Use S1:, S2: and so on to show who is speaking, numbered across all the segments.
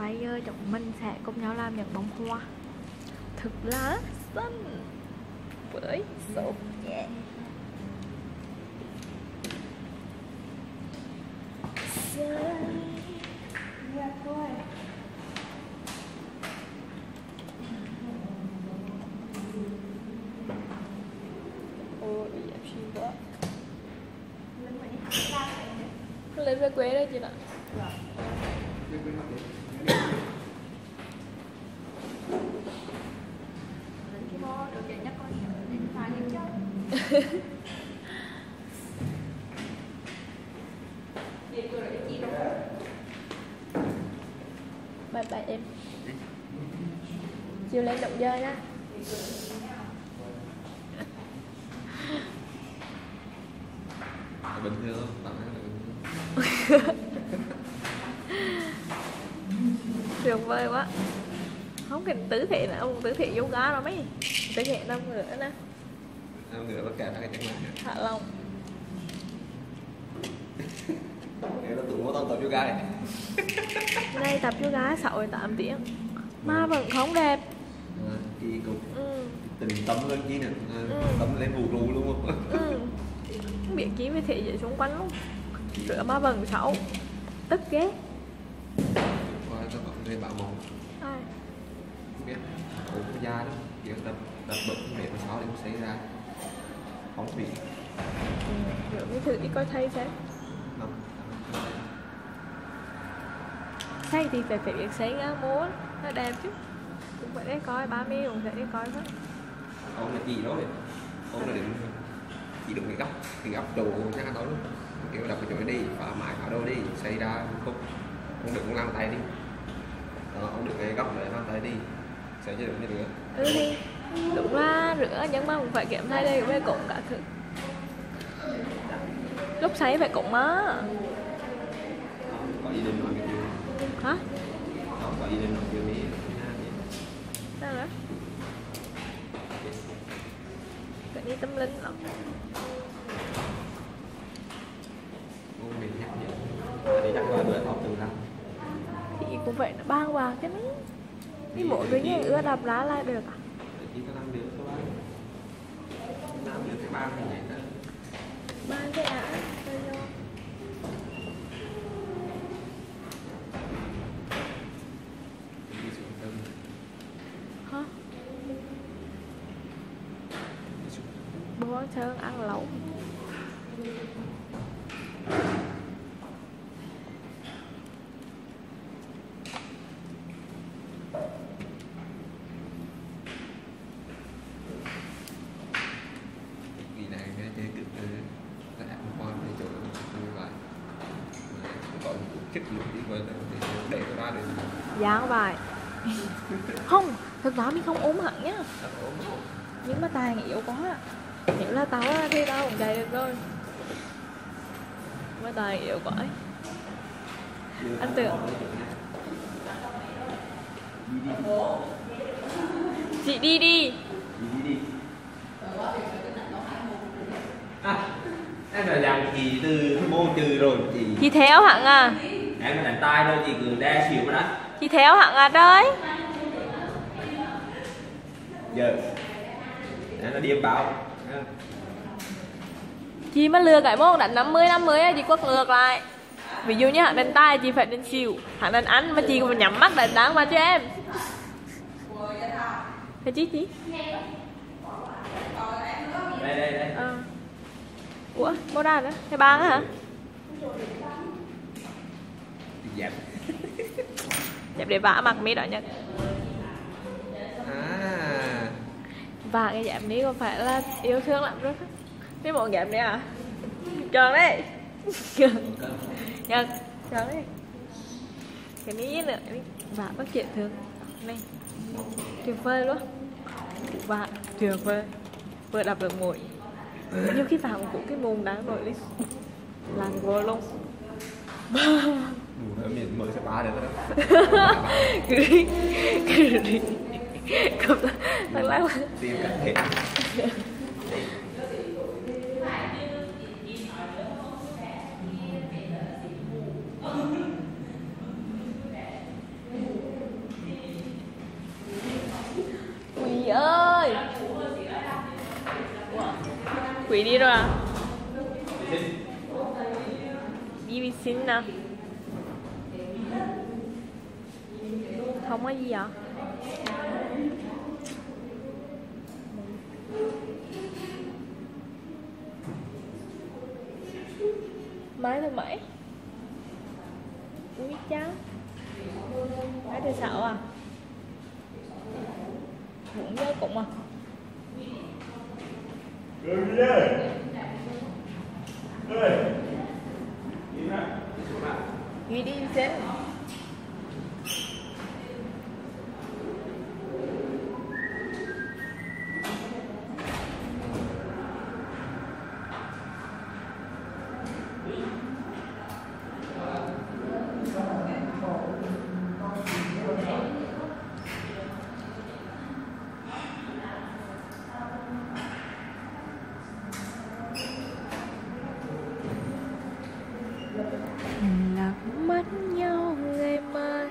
S1: Bây giờ chúng mình sẽ cùng nhau làm những bông hoa thực lá xanh với sốt nhẹ. Ôi, đẹp xinh quá. Lên về quê đây chị ạ. Bye bye em. Chiều lên động dơi nha.
S2: Bình thường không?
S1: Tuyệt vời quá. Không cần tứ thị nữa, ông tứ thị yoga đâu mấy. Tứ thị năm nữa nè.
S2: Năm nữa tất cả các cái chẳng
S1: Hạ Long.
S2: Nếu nó tụi nó tập yoga này.
S1: Nay tập yoga 6-8 tiếng mà vẫn không đẹp.
S2: Kỳ cục. Tình tâm lên chi nè. Tâm lên vù rù luôn không?
S1: Không biết chí với thị vậy xung quanh luôn. Rửa má vần xấu. Tức ghét.
S2: Qua cho bạn về bảo mộng.
S1: Ai?
S2: Không biết. Ủa có da đó. Kiểu tập bụng để mà xáo để nó xảy ra. Không bị.
S1: Rửa mới thử đi coi thay xem. Thay thì phải việc sáng á muốn nó đẹp chứ. Cũng phải để coi, ba mẹ cũng phải để coi hết.
S2: Ông là gì đó vậy? Ông là định chỉ được cái gấp đồ chắc đó luôn. Kiểu đập cái chỗ đi, phá mãi phá đâu đi, xảy ra khúc. Ông đừng lăn tay đi. Đó, ông được cái góc để lăn tay đi. Sẽ cho được như được.
S1: Thì đúng là rửa nhưng mà cũng phải kiểm thay đây với cũng cả thử. Lúc sấy phải cũng á.
S2: Có ý định làm cái gì?
S1: Hả?
S2: Không có ý định làm cái gì?
S1: Sao nữa? Cái đi tâm linh lắm.
S2: Ông mình nhắc nhở. Thì chắc là bữa học từ lắm.
S1: Thì cũng vậy nó bang vào cái mấy. Đi mỗi đứa như ưa đập lá lại được à?
S2: Chỉ có 5 đứa thôi. 5 đứa cái 3 này nhảy ra.
S1: 3 cái ạ. Hả? Bố Sơn ăn lẩu.
S2: Kỳ này cái chơi cực là ăn con để chỗ như vậy. Còn chất lượng đi gọi là để nó ra được.
S1: Dán bài. Không, thực ra mình không ốm hẳn nhá. Nhưng mà tài yếu quá à. Nếu là tao á, thì tao cũng chạy được rồi. Mà tài yếu quá ấy. Anh tưởng chị đi đi.
S2: Em là dàn chị từ môn trừ rồi chị.
S1: Chị theo hẳn à.
S2: Em là đánh tay thôi chị cứ đe xỉu mà đã.
S1: Chị theo hẳn à trời.
S2: Giờ em là điềm báo.
S1: Chị mà lừa cái môn đánh 50 á, chị quất ngược lại. Ví dụ như hạng đánh tay chị phải đánh xỉu, hạng đánh ăn mà chị còn nhắm mắt đánh đáng vào cho em. Thế chị?
S2: Đây.
S1: Ủa, mua ra nữa? Thế bán á hả?
S2: Dẹp.
S1: Dẹp để vả mặt mi đó nhất. Và cái dẹp ní có phải là yêu thương lắm rồi. Cái bọn dẹp này à? Tròn đấy. Tròn đấy. Cái ní nữa và bắt chuyện thương. Này. Tuyệt vời luôn. Và tuyệt vời. Vừa đập được mũi. Nhiều khi vào cũng cái mồm đáng nổi lên. Làm vô luôn.
S2: Miền mới sẽ ba được đó.
S1: Cứ đi. Cầm thằng lăng.
S2: Tìm cả thể.
S1: Quý đi rồi à? Đi vi sinh nào. Không có gì vậy? Máy thứ mấy? Ui cháu. Máy thứ 6 à? Muốn nhớ cũng à? Ghi đi xem. Lạc mắt nhau ngày mai.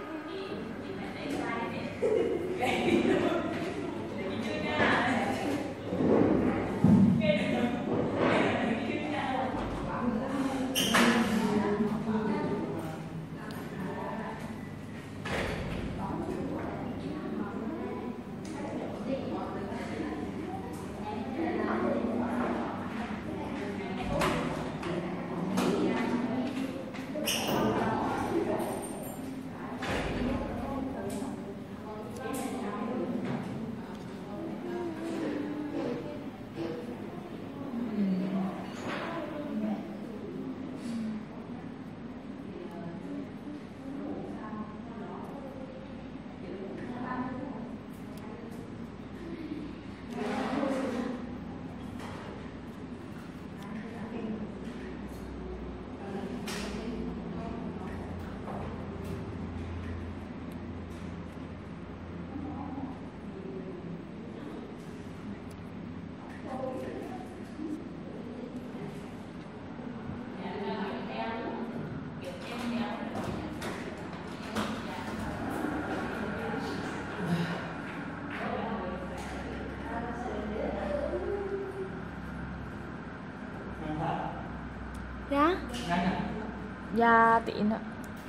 S1: Dạ. Dạ tí nữa.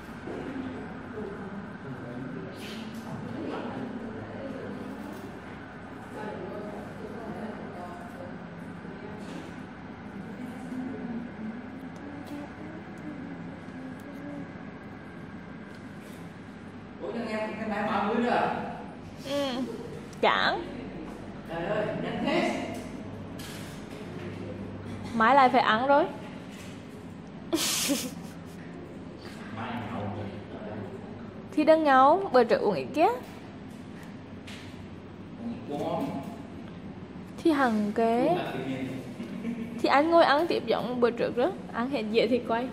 S3: Ủa cho nghe cái máy 30 rồi.
S1: Chẳng.
S3: Trời ơi, nhanh thế.
S1: Máy lại phải ăn rồi. Thì đang ngấu, bữa trước uống ít kia. Thì hằng kế. Thì anh ngồi ăn tiếp giống bữa trước đó. Ăn hết dễ thì quay.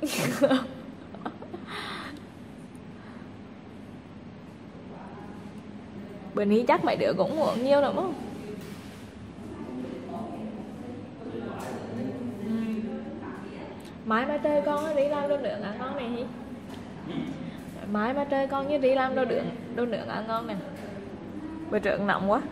S1: Bữa nay chắc mấy đứa cũng uống nhiều lắm không? Mai mà trời con đi làm đồ nướng ăn ngon này hí. Mai mà trời con như đi làm đồ nướng ăn ngon nè. Bữa trước nóng quá.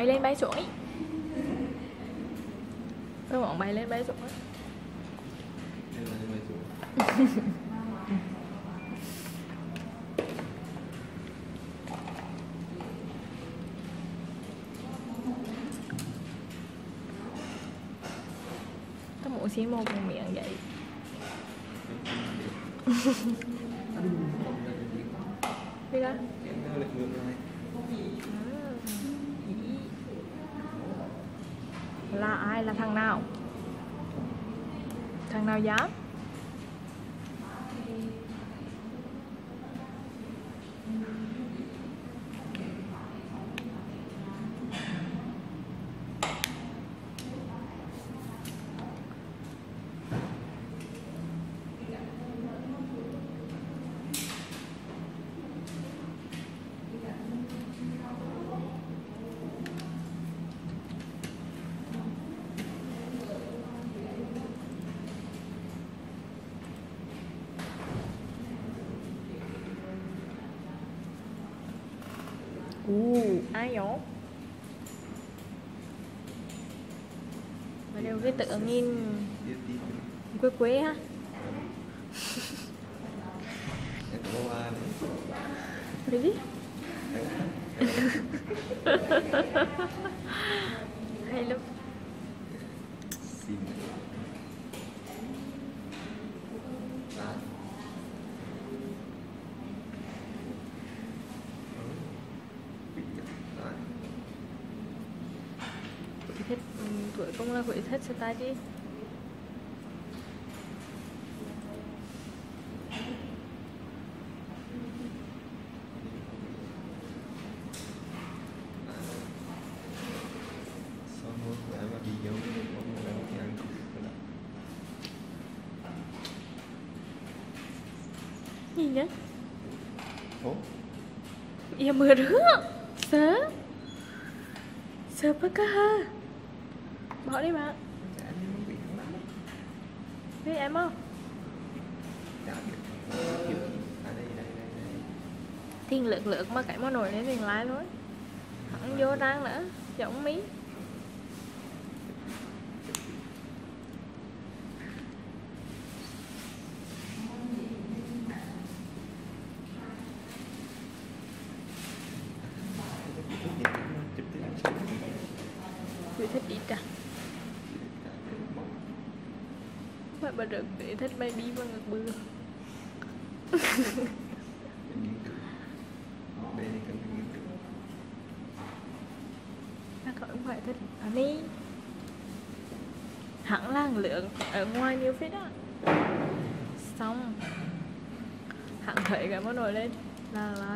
S1: bay lên bay xuống ấy. Tôi bọn bay lên bay xuống ấy. Tôi muốn xin một miệng vậy. Đi ra. Là ai? Là thằng nào? Thằng nào dám? Ai nhổ? Mà đều cái tự nhìn quê quê ha. Đi đi. Hay lắm. Thích tuổi công là quỷ thích sao ta chứ. Gì nhá? Iya mưa rứa. Sớ. Sớ bác ca ha. Bỏ đi bạn. Biết em không? Thiên lượt lượt mà cái món nồi lên liền lái thôi. Thẳng vô rang nữa. Giống mí. Chị thích ít à? Vậy bà được chị thích baby và ngực bưa. Cậu cũng phải thích anh đi. Hẳn là lượng ở ngoài nhiều phết á. Xong hẳn thấy cái món nồi lên là lại.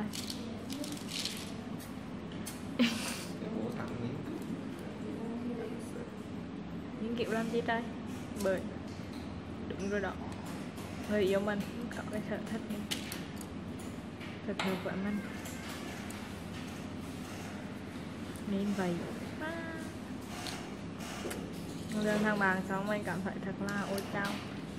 S1: Những kiểu làm gì đây? Bởi đúng rồi đó. Người yêu mình có cái sở thích thật hợp với mình. Nên vậy lên thang bàn xong mình cảm thấy thật là ôi cao.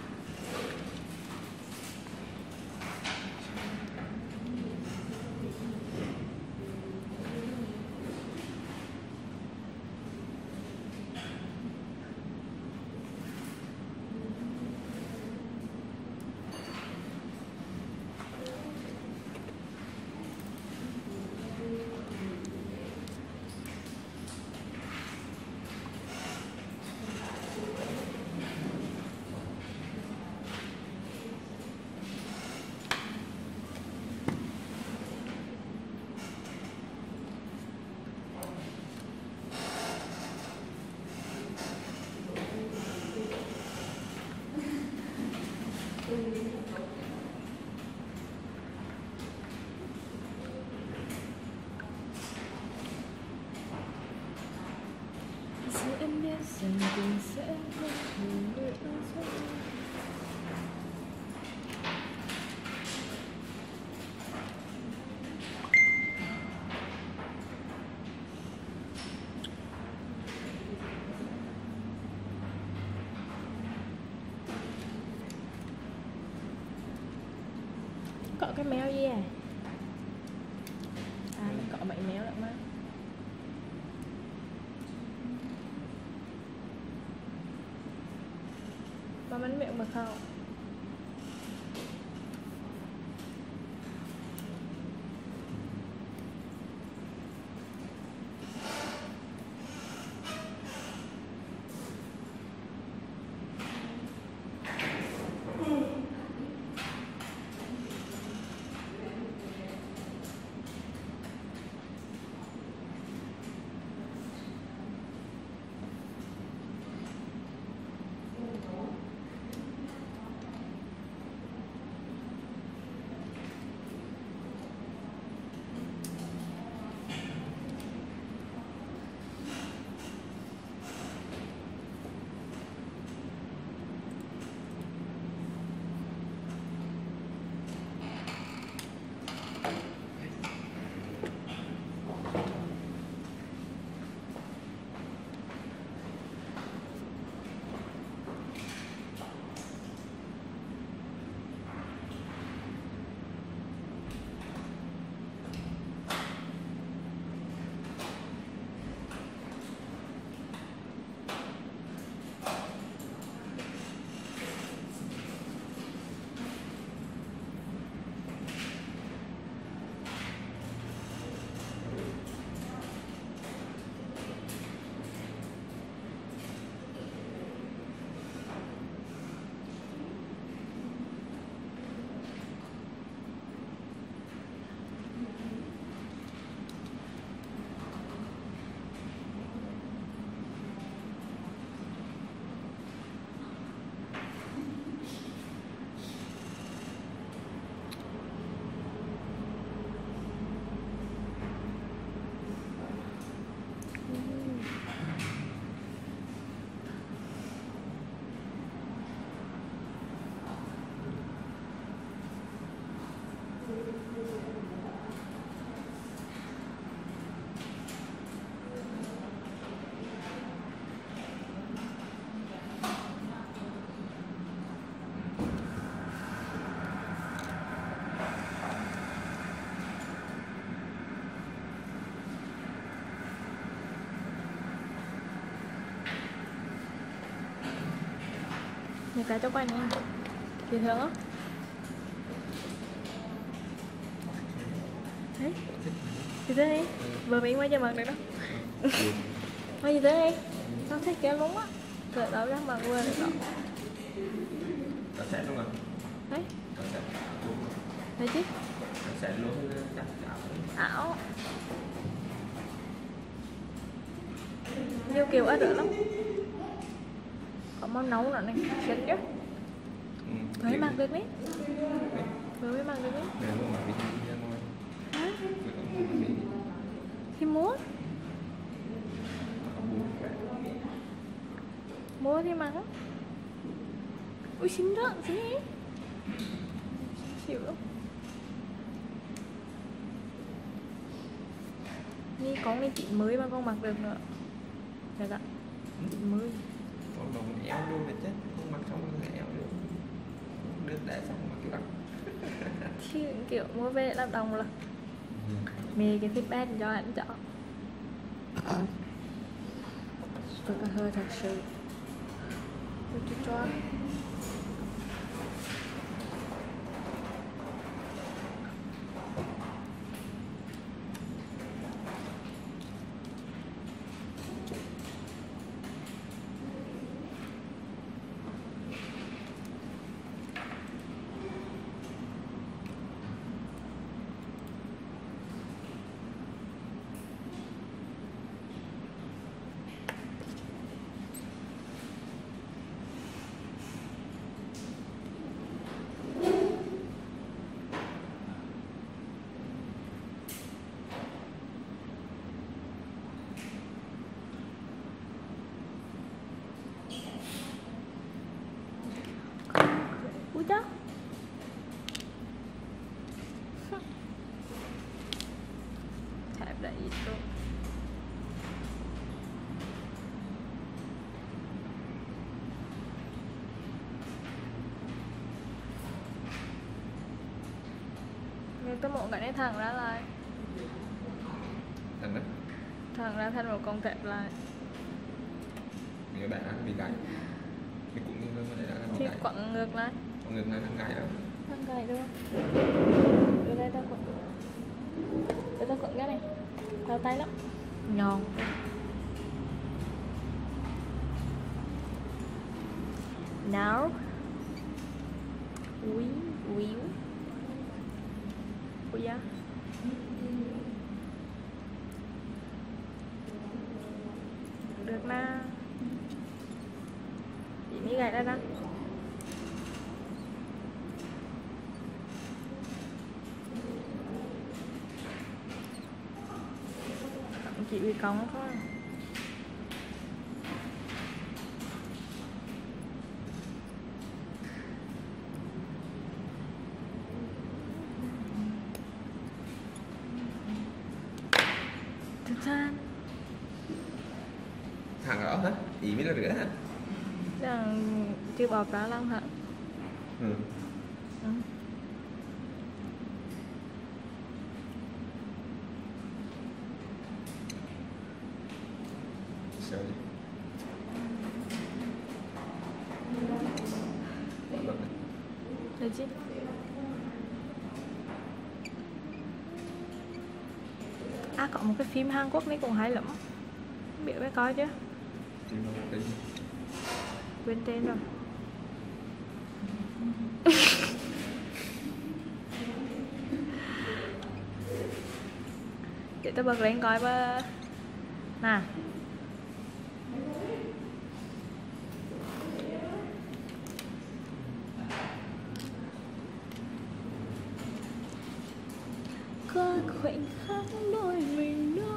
S1: Em biết rằng tình sẽ không thể nữa. Có cái méo gì à? À, có mấy méo lắm á. Có bánh miệng mực không? Nhiều cái cho quanh nha. Dễ thương không? Đấy. Gì thế đi? Vừa bị quay cho mặt được đó. Quay gì thế đi? Nó thấy kéo lúng á. Rồi đổ ra mặt quên được rồi.
S2: Nó sẽ luôn à?
S1: Đấy.
S2: Nó sẽ luôn.
S1: Đấy chứ?
S2: Nó sẽ luôn chắc
S1: Ảo. Nhiều kiểu ớt rửa lắm. Có món nấu nữa này, xịn chứ. Vừa mới mặc được đấy. Vừa mới mặc được đấy.
S2: Để luôn mà bị ra ngoài.
S1: Hả? Thì mua. Mua thì mặc á. Ui xinh đó, xinh đi. Xịu lắm. Ni con này chị mới mà con mặc được nữa. Được ạ. Chị mới.
S2: Còn đồng éo luôn là chết, không mặc xong nó éo luôn. Đứt để xong mà cái bắt.
S1: Chứ kiểu mua về làm đồng là mê cái feedback cho anh chọn. Tôi có hơi thật sự. Tôi cho ui đó. Thẹp đã ít luôn. Nhưng tôi muốn cái này thẳng ra lại.
S2: Thành đó.
S1: Thẳng ra thành một con thẹp lại.
S2: Nghĩa bạn bị gãy. thì cũng như đây là
S1: thì
S2: gãy.
S1: quặn ngược lại.
S2: Còn ngược lại thằng gãy đó.
S1: Thằng gãy luôn. Đưa đây tao quặn. Để tao quặn cái này. Đau tay lắm. Nhòn. Nào. Úi, úiu. Úi da. Được na. Chị mới gãy ra đó. Chị bị cong thôi.
S2: Thằng ở hả? Ý mới là rửa hả?
S1: Đang chưa bọt ra lắm hả?
S2: Ừ.
S1: Ừ.
S2: Sao vậy?
S1: Được chứ? À, có một cái phim Hàn Quốc này cũng hay lắm. Không biết phải coi chứ? Quên tên rồi. Để tôi bật lên coi ba. Nè. Có khoảnh khắc đôi mình nói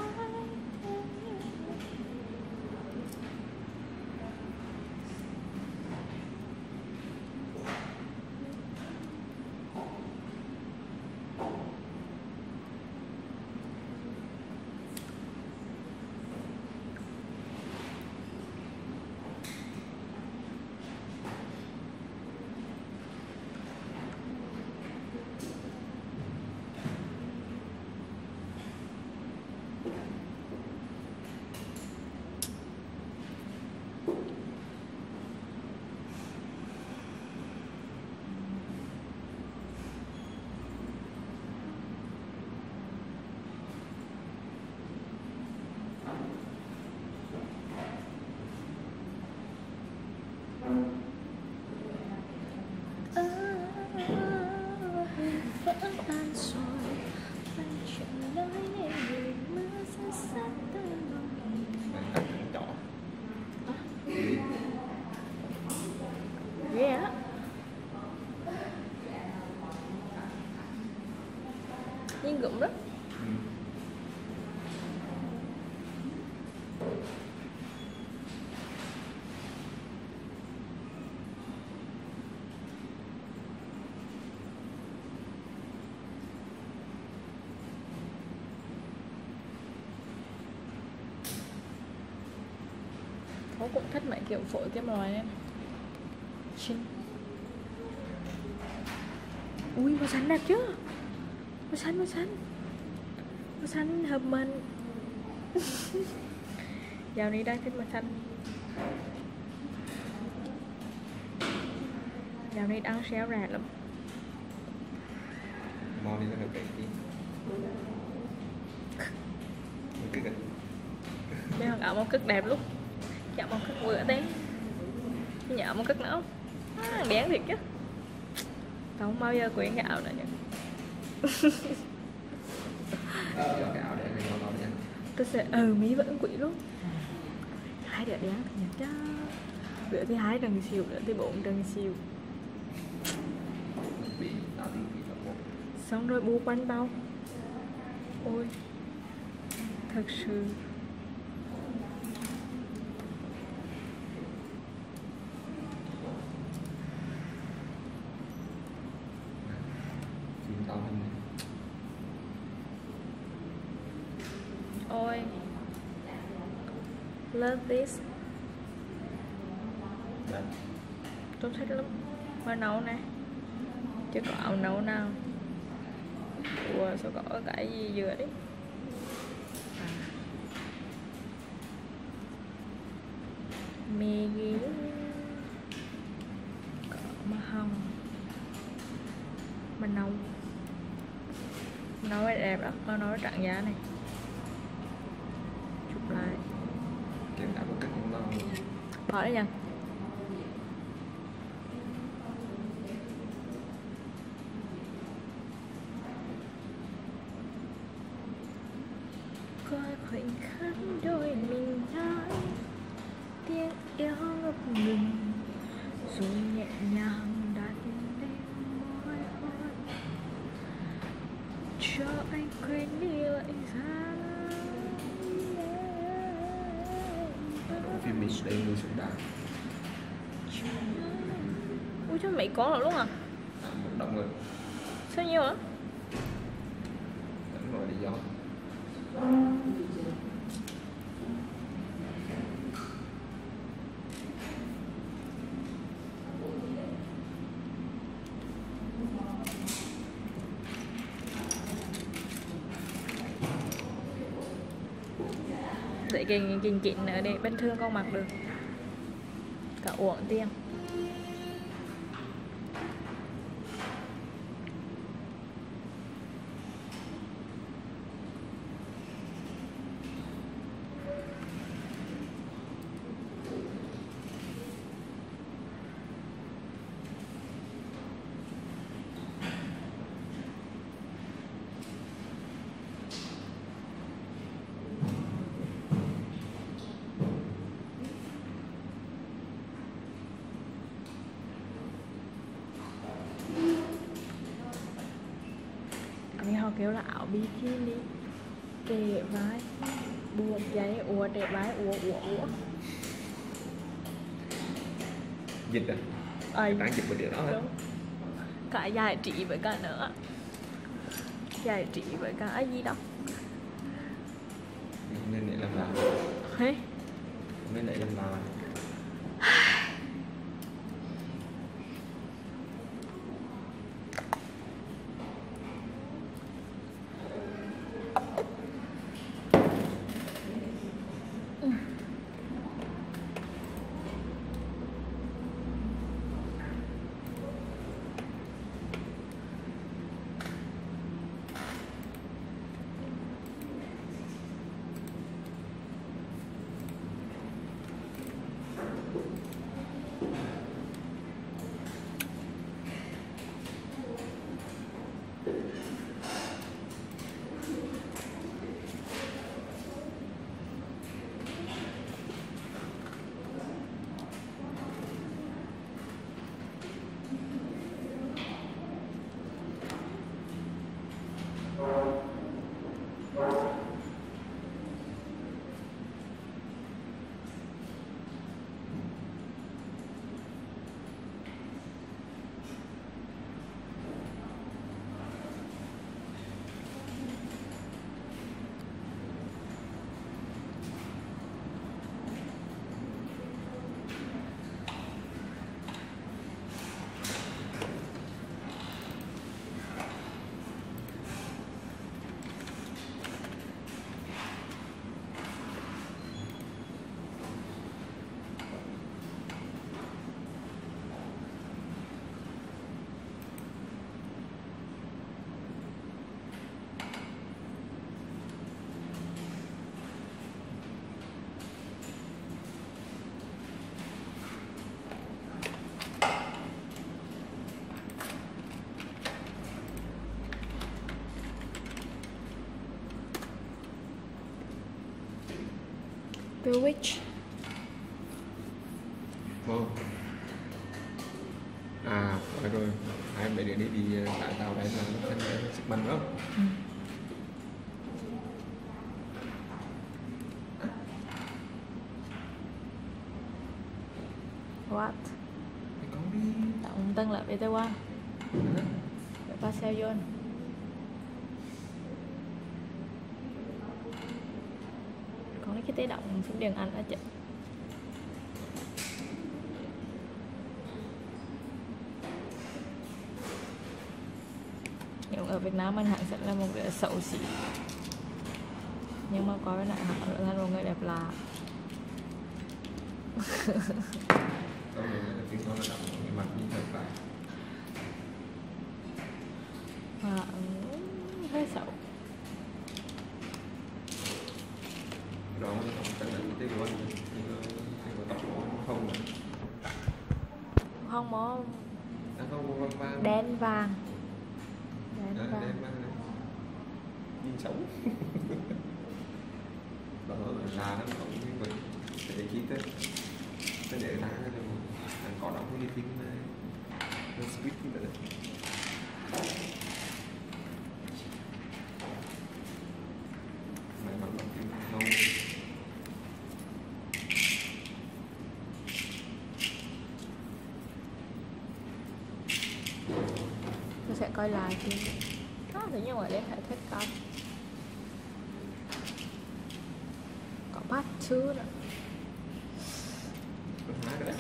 S1: tan rồi anh chẳng nói nên người mưa xa xa tới lòng
S2: Chỏ.
S1: ghê á. Nhưng gụm đó. Tôi cũng thích mấy kiểu phổi cái mồi này. Xinh. Ui, màu xanh đẹp chứ. Màu xanh, màu xanh. Màu xanh hợp mình. Dạo này đang thích màu xanh. Dạo này đang xéo rạt lắm.
S2: Mò đi là được cái gì? Cực á.
S1: Mấy thằng ảo mong cực đẹp lúc. Chạm mong cực vừa tí. Nhạo mong cực nữa. À, bén thiệt chứ. Tao không bao giờ quyện cái ảo nữa nhỉ.
S2: Cho cái áo để này ngon nha.
S1: Tôi sẽ Mỹ vẫn quỷ luôn. Hai đứa đéo thì nhật chứ. Bữa thứ hai đằng xìu, bữa thứ 4 đằng xìu.
S2: Bị tạo tiếng bị tập một.
S1: Xong rồi bu quanh bao. Ôi. Thật sự.
S2: Phim tao hình này.
S1: Ôi. Love this.
S2: Đấy.
S1: Tôi thích lắm. Mà nấu nè. Chứ có ảo nấu nào. Ủa sao có cái gì dừa đấy. Mê ghê. Mình nâu nói đẹp đó, con nói trạng giá này chụp lại
S2: Cái đã một cách không lâu.
S1: hỏi đấy nha. Có khoảnh khắc đôi mình nói tiếng yêu ngập ngừng rồi nhẹ nhàng đặt lên môi hôn cho anh quên đi lại ra.
S2: Phim mình đây người xuống đài.
S1: Ui chứ mày có rồi luôn à?
S2: Một động rồi.
S1: Sao nhiều hả?
S2: Đúng rồi, đi gió.
S1: Để cái kín ở đây bên thương con mặc được cả uổng tiền. Họ kêu là áo bikini kề vai buộc giấy ủa để vai ủa.
S2: Dịch à? Đang dịch một điều đó hết.
S1: Cả giải trí với cả nữa, giải trí với cả gì đó.
S2: Nên để làm nào?
S1: Hey.
S2: Nên để làm nào?
S1: Bewitch.
S2: À, rồi hai em để đi tại tàu đấy là nó thành sức mạnh đó.
S1: What?
S2: Con đi.
S1: Động tân lại BT1. Để ba xeo vô. Còn cái tế động phím điện Anh ở chị. Nhưng ở Việt Nam mình hẳn sẽ là một đứa xấu xí, nhưng mà có cái này họ trở thành một người đẹp lạ.
S2: Có người là tiếng nói là động cái mặt như thật vậy.
S1: hơi xấu.
S2: Đó không cần là cái luôn tóc không
S1: Không mó
S2: không vàng
S1: đen vàng. Đen vàng.
S2: đen vàng này nhìn sống đó là nó không như vậy để chi tiết nó để ra anh có đóng cái phim này nó speed như vậy mày bằng phim không
S1: Tôi sẽ coi lại phim đó, thế nhưng mà để phải thích coi. Có part 2 nữa.
S2: hai đấy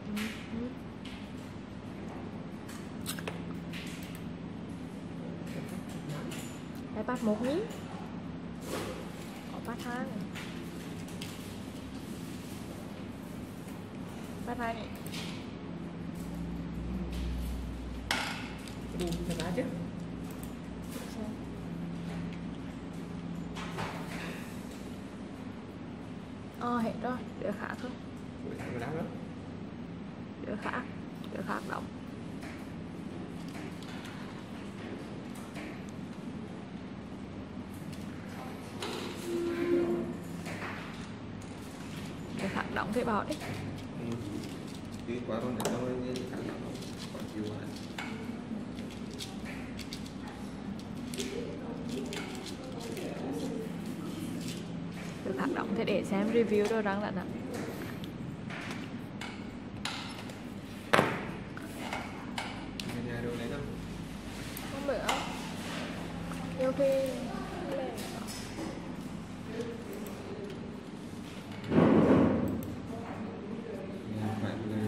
S1: Đấy part 1 nhí. Có part 2 này. Part 2 này.
S2: đúng thật ra chứ
S1: Hết rồi, đứa khác không?
S2: buổi sáng đó đó
S1: Đứa khác động. Đứa khác động thì bảo đi.
S2: chứ quá con này nó như khả năng còn chịu quá
S1: Đứa khác động thì để xem review rồi răng lại nè.
S2: nhà đâu đấy đâu
S1: Không bữa nhiều khi lên
S2: nhà phải là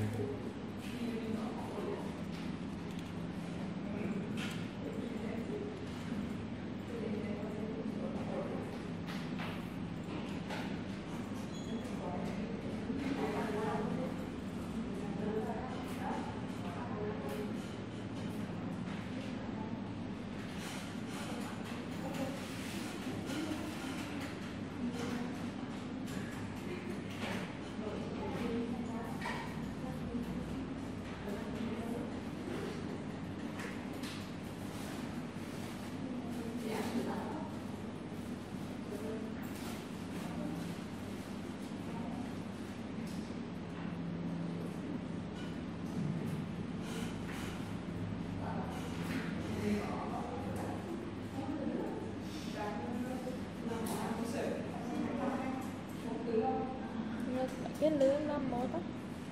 S1: cái lương 51 á.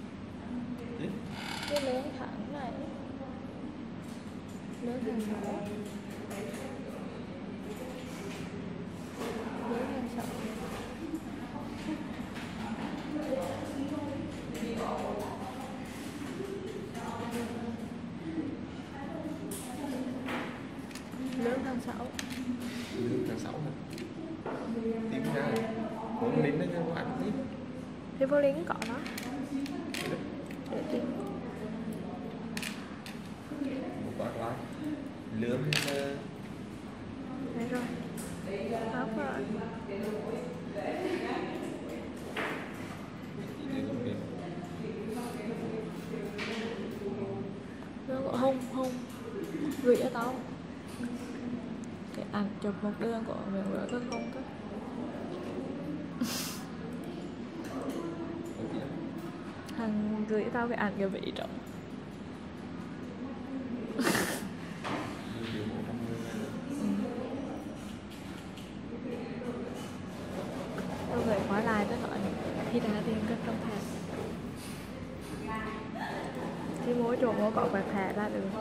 S1: Cái lương tháng này lương tháng 6 lương tháng 6 lương tháng 6
S2: lương tháng 6 hả tìm ra muốn lính đấy nha các bạn biết
S1: thì vô lính có đó để tìm
S2: một quả quái lương
S1: đây rồi áo rồi lương của hông gửi cho tao cái ảnh chụp một đường của mình vừa có không có thằng gửi tao cái ảnh cái vị trọng tôi gửi khóa lại tôi nói thì đã tiền cất trong thẻ thì mỗi chỗ mỗi có quẹt thẻ ra được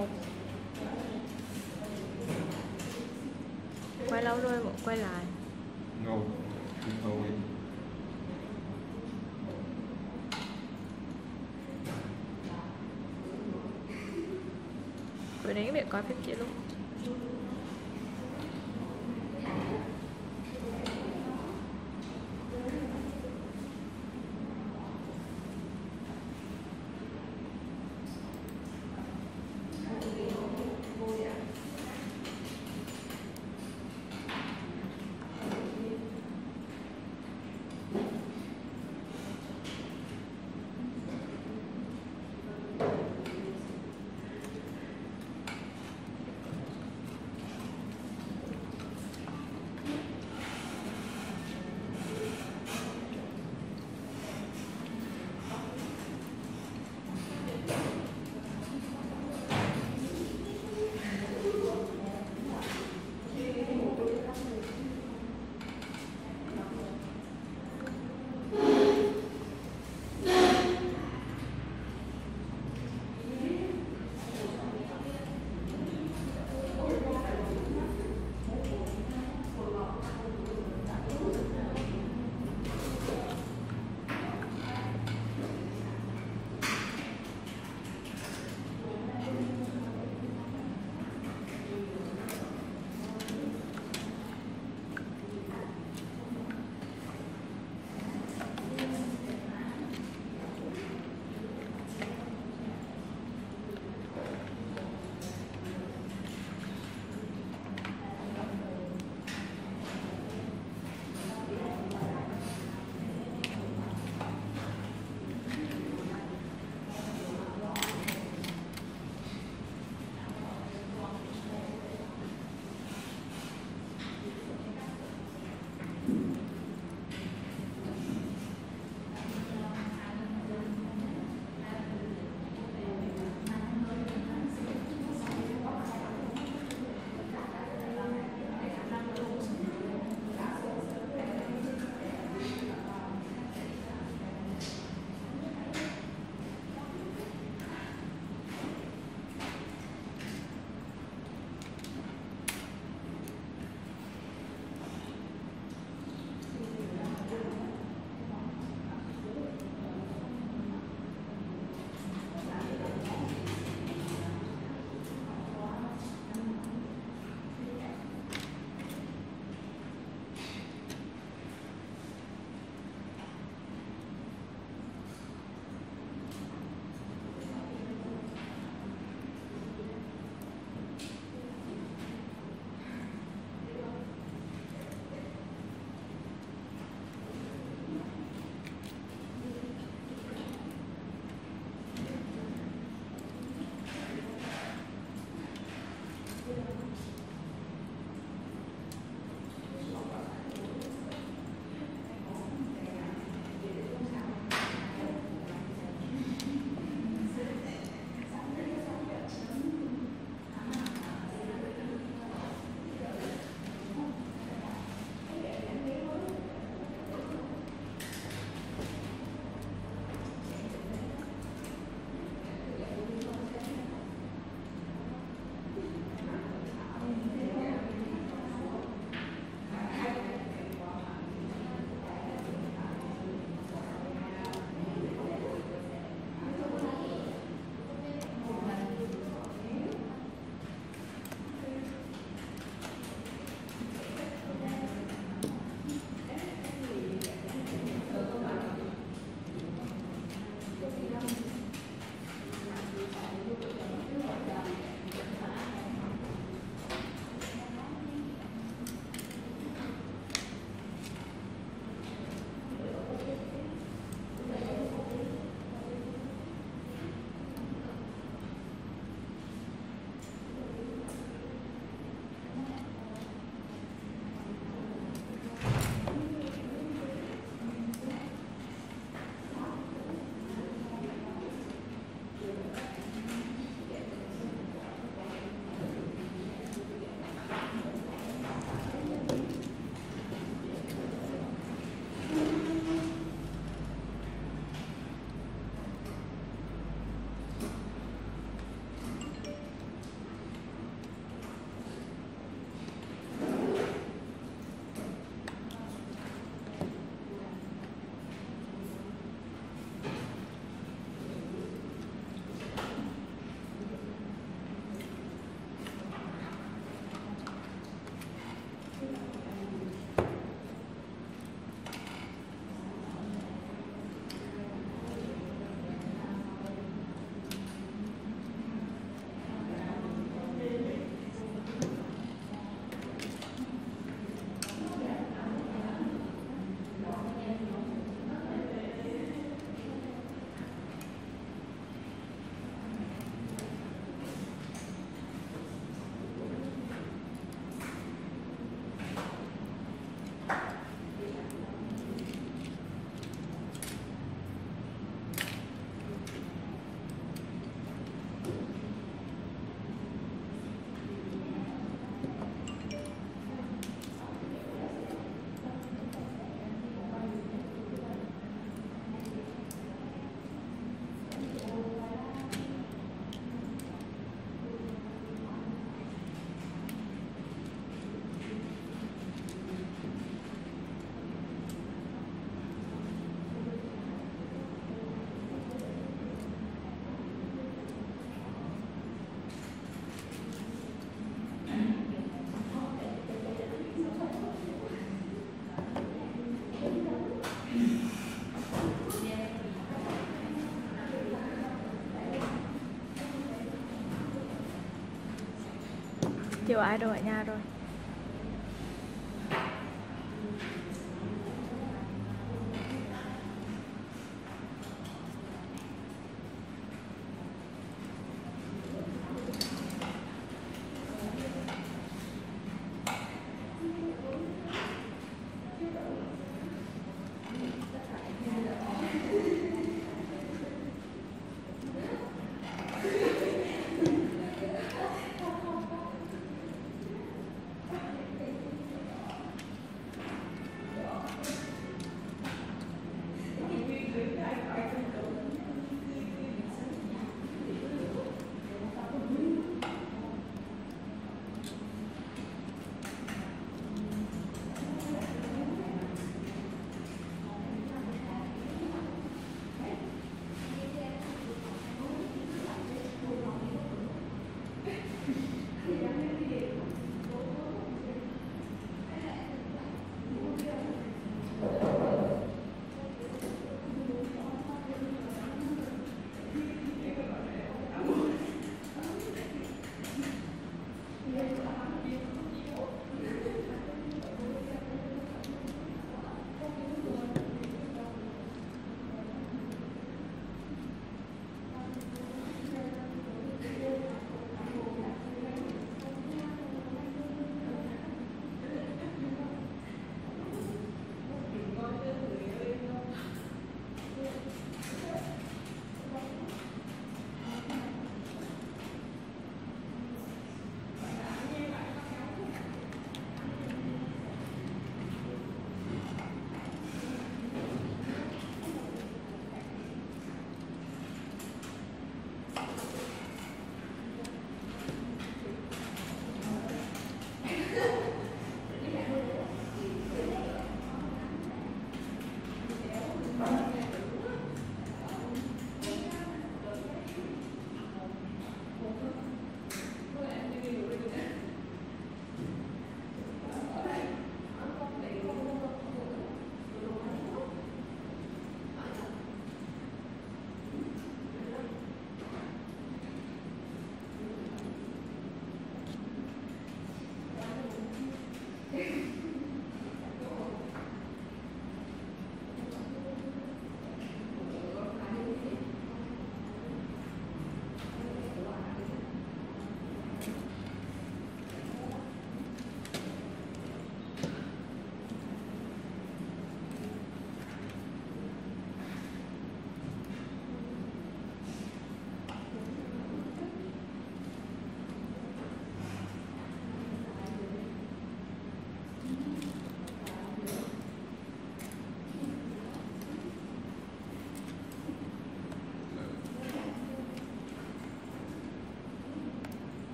S1: một. Quay lâu rồi vẫn quay lại.
S2: Ngầu. Ngầu.
S1: Bữa đến việc coi phim chị luôn. chiều idol ở nhà rồi.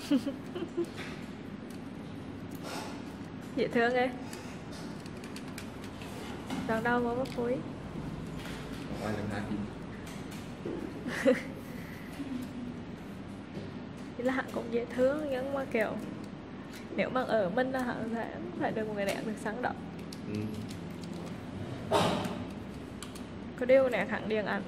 S1: Dễ thương ấy. Đằng đâu có bắp phối.
S2: Quay lần hai thì
S1: Thì là Hạnh cũng dễ thương, nhưng mà kiểu nếu mà ở mình là Hạnh sẽ phải được một người đàn được sáng động. Có điều này Hạnh điên ăn.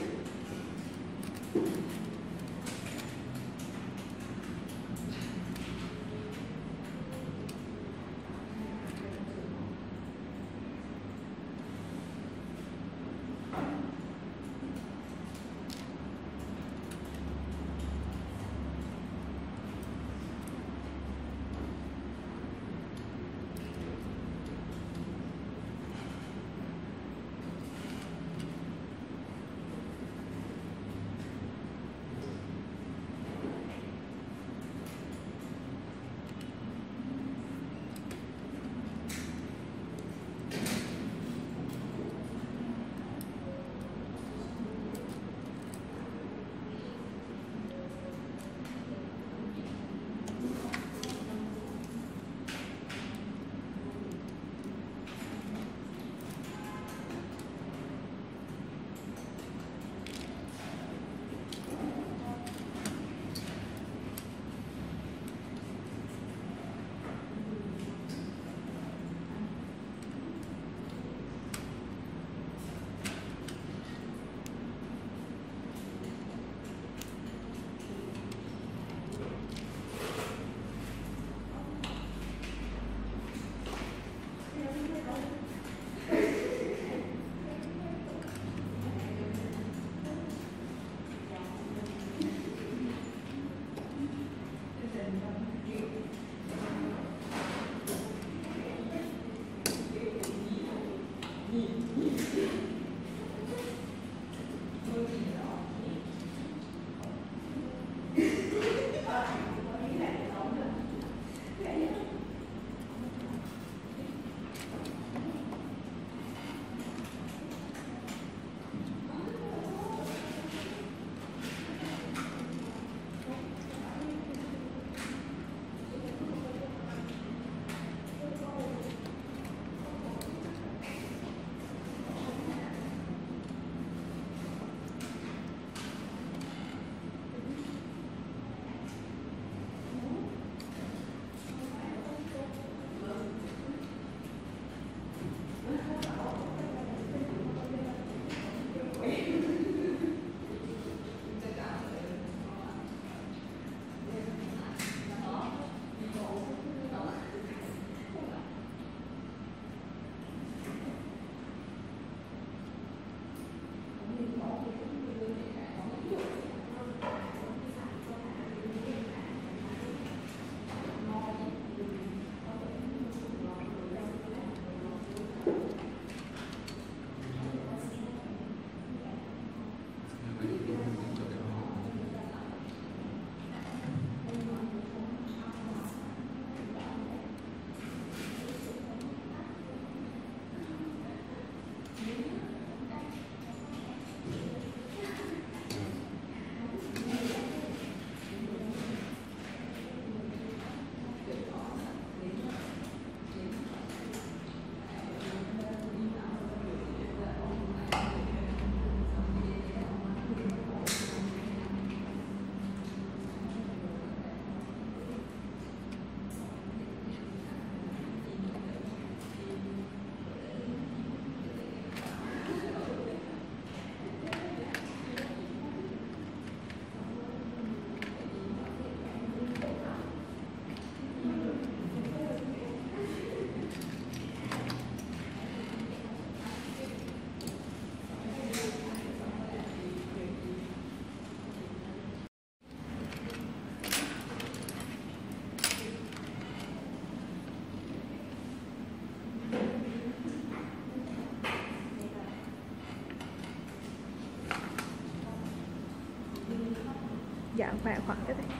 S1: Dạng khỏe khoắn cái này.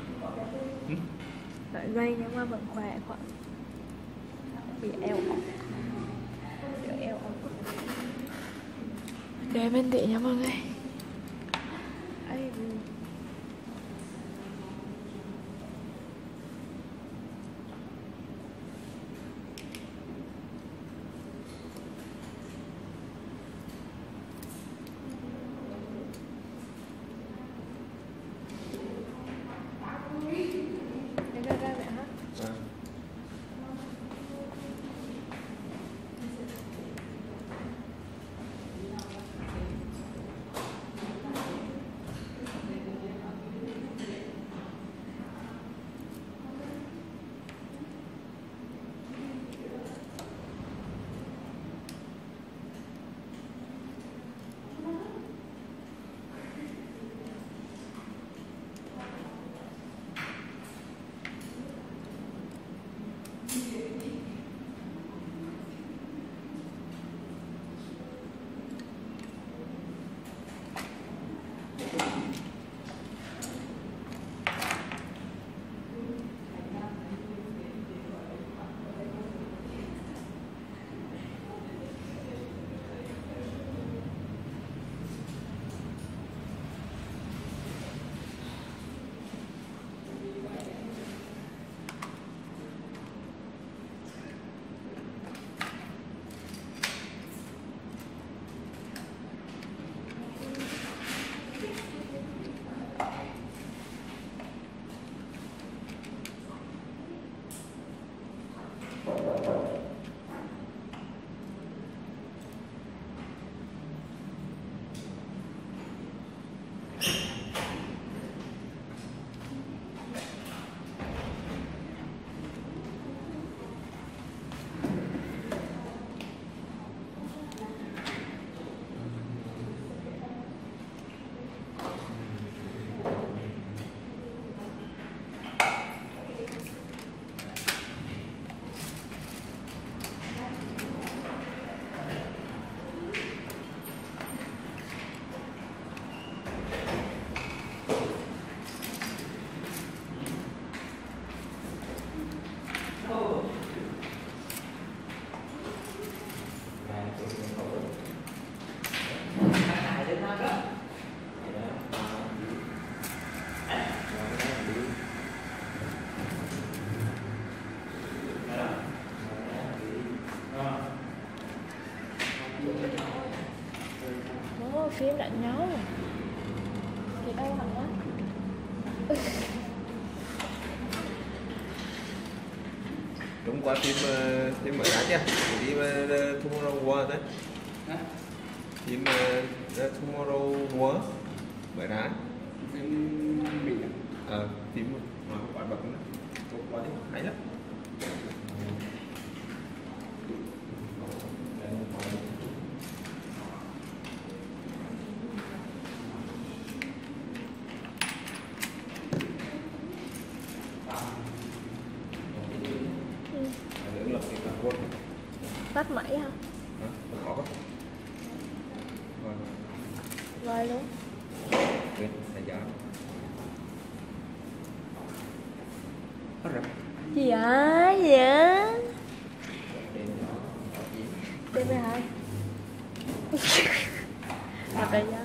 S1: Đợi dây nhưng mà vẫn khỏe khoắn. Bị eo ọc. Bị eo ọc. Để bên tỉ nha mọi người. phim đánh nhau thì đâu hẳn á.
S2: Đúng qua phim mới ra chưa? Phim Tomorrow War đấy.
S3: Hả?
S2: Phim Tomorrow War mới ra.
S3: Phim Mỹ à?
S2: Phim mà quả bật đó. Tốt quá đi, hay lắm.
S1: Tắt máy hả?
S2: Có không?
S1: Rồi luôn.
S2: Thầy giáo. Hết rồi.
S1: Gì ạ? Gì ạ? Tên với hai. Gặp đây nha.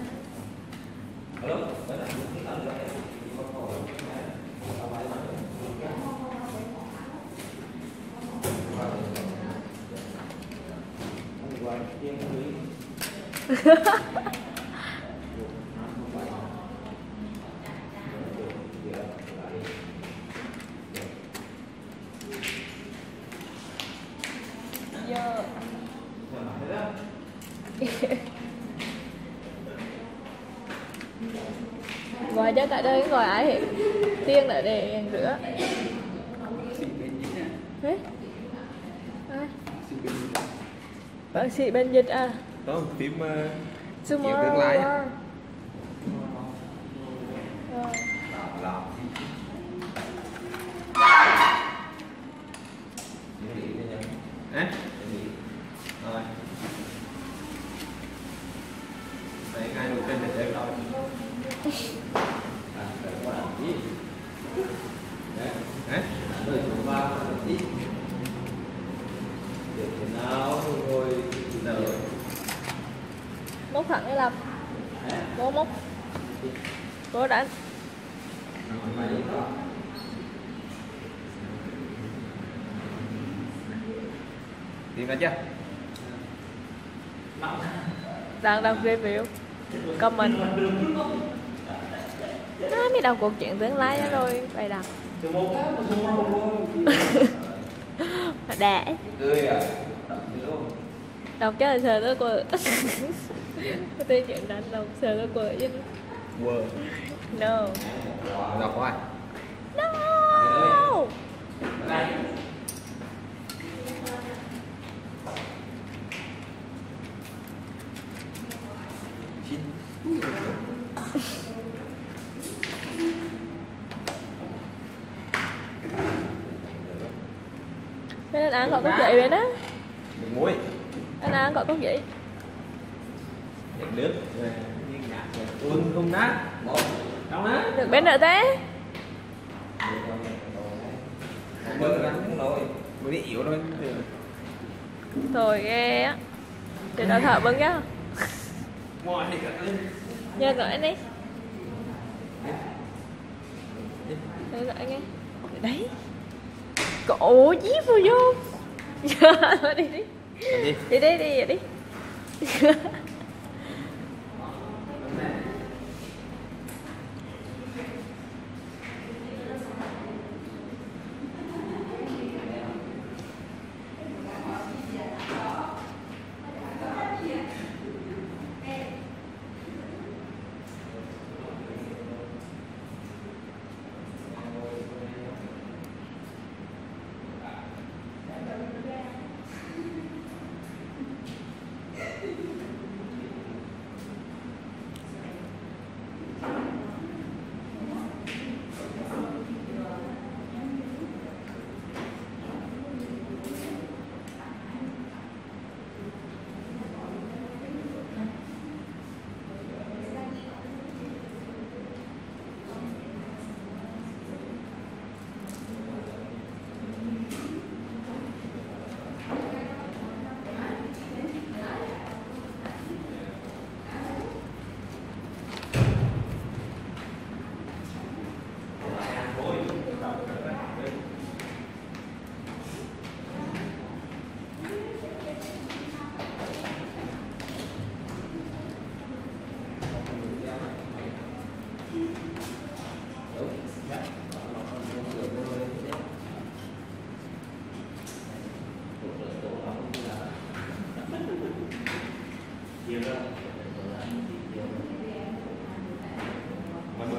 S1: Gọi cho tại đây gọi ai hết tiên ở để rửa. Đấy. Ai? Bác sĩ bên dịch à?
S2: Đó phim
S1: tương
S2: lai. Rồi. Đây ai đầu tiên để đâu?
S1: Móc thẳng cái lập. Bố móc. Bố đánh.
S2: Tìm ra chưa?
S1: Đang đọc review comment. Nó mới đọc cuộc chuyện tương lai đó rồi. Bày đặt. Đẻ. Đọc cho là sờ tới cô. Có tên chuyện đánh đọc sờ tới cô chứ.
S2: Wow.
S1: No.
S2: Đọc thôi.
S1: No. Bên anh còn có vậy vậy đó.
S2: Đừng muối.
S1: Anh còn có vậy.
S2: Đừng nước. Không nát. Đâu nát.
S1: Được bên nữa thế.
S2: Mới bị yếu thôi.
S1: Thôi ghê á. Để nó thở bưng nhá.
S2: Ngoài thì cả lên.
S1: Nhờ gọi đi. Nhờ gọi nghe. Đấy. Cổ dí vô vô. Đi đi. Đi đi đi đi.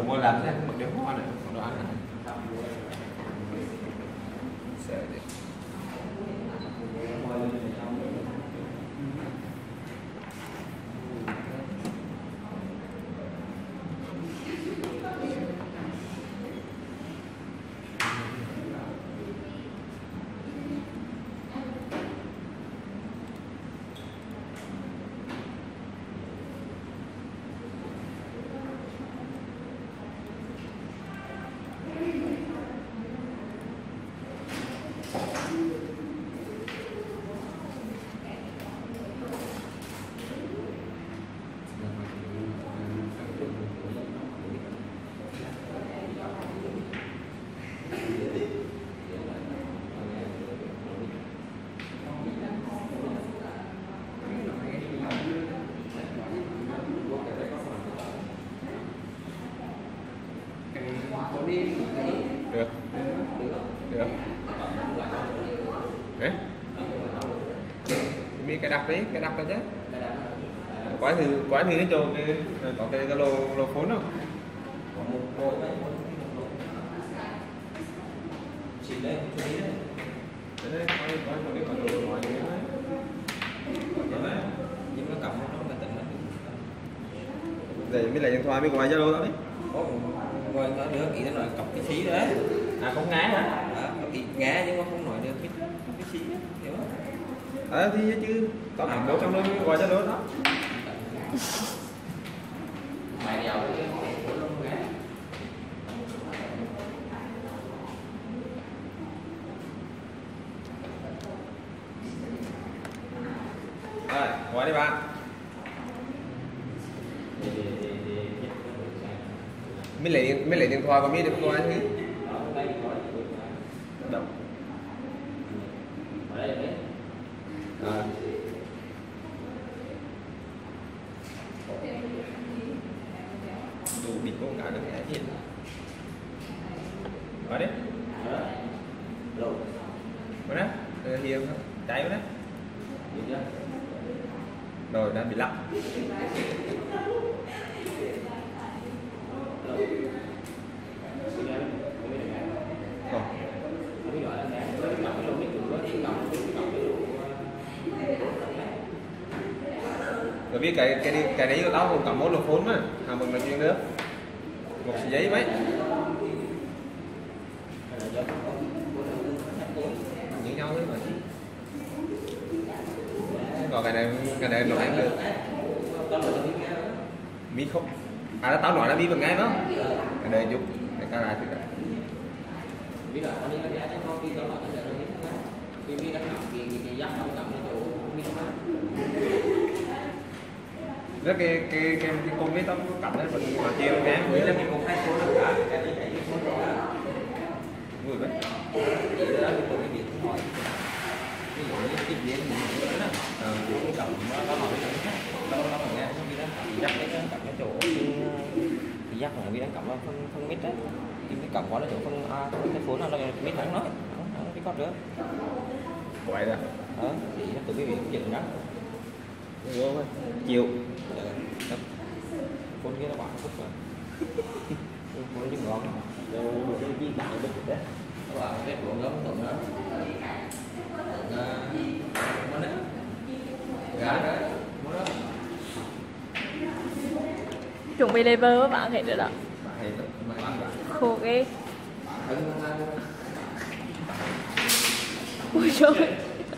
S2: mua làm thế một đứa hoa này một đồ ăn này sợ đấy. Được. Được. Đấy. Mi cái đặt đấy, cái đặt đấy chứ. Quái thì nó cho cái có cái lô phốn không? Đấy, có cái bản đồ ngoài đấy. Nhưng nó cầm nó là tỉnh. Vậy mới lại điện thoại mới ngoài Zalo đó đấy.
S4: Coi có đứa nghĩ nó nói cọc cái xí đấy.
S2: À không ngái hả?
S4: Ngá nhưng mà không nói được cái xí đó, hiểu không?
S2: Thì chứ có thằng bố trong đó mới ngoài Zalo đó.
S4: Mày giàu cái của nó không ngá.
S2: Rồi, gọi đi bạn. Mới lấy điện thoại của mi được coi chứ. Đâu? À. Đủ bị con cả được cái gì? Vào đi. Vào đó. Hiền không? Cháy vào đó. Rồi đã bị lắc. Rồi biết cái đấy của tao không cầm một lô phốn mà, hàng bằng là chuyện nữa, một sợi giấy mấy, như nhau đấy mà. Còn cái này nói em được, mi không, tao nói là mi bằng ngay đó, cái này giúp, cái ca lại thì cả.
S4: Biết là anh ấy đã có khi đó là cái này biết đánh học cái dắt không cầm cái chỗ biết không?
S2: Đó cái con biết tao cầm đấy mình mà chia cái
S4: Với là cái cục hai số đó cả cái này cái số đó là
S2: vui vậy.
S4: chỉ đó là cái việc hỏi ví dụ như cái gì mình đó cái cầm nó hỏi đâu nó mà nghe không biết đó dắt cái cầm cái chỗ thì dắt là biết đánh cầm nó không biết đấy cái cầm quá nó chỗ không cái phốn nó biết thắng nói không biết có nữa
S2: Vậy đó.
S4: thì nó tự cái việc chừng đó
S2: Chiều.
S4: Phốn kia nó bảo phút rồi phốn chứ ngon rồi một cái gì bạn biết đấy nó bảo cái ruộng đó tụi nó món đấy gà đấy món đó
S1: Chuẩn bị lever các bạn thấy được đó. Khô ghê. Ui trời.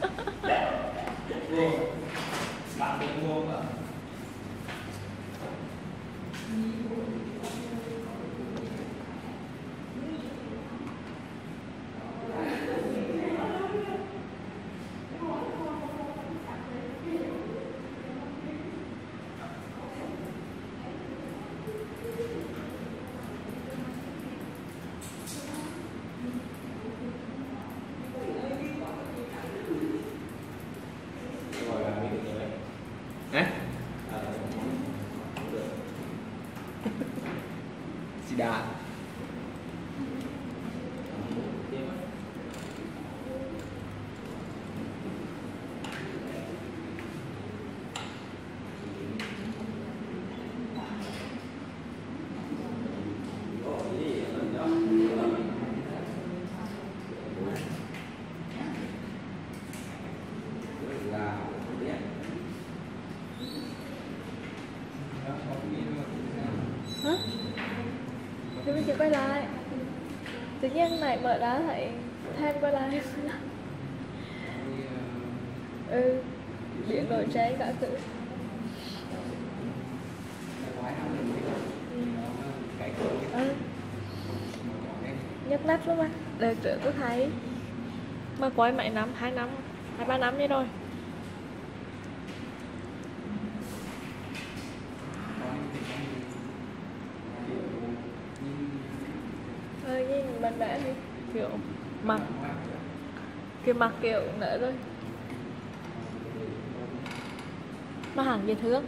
S2: Sida.
S1: Hả? Thì mình chỉ quay lại. Tự nhiên này mở ra thấy thêm quay lại. Ừ, biến đổi trái cả thứ. Ừ. Nhức nách lắm anh. Đời trước tôi thấy mà quay mấy năm, 2 năm, 2-3 năm như rồi. Nhìn bạn vẽ đi kiểu mặt, cái mặt kiểu nở rồi mà hẳn dễ thương.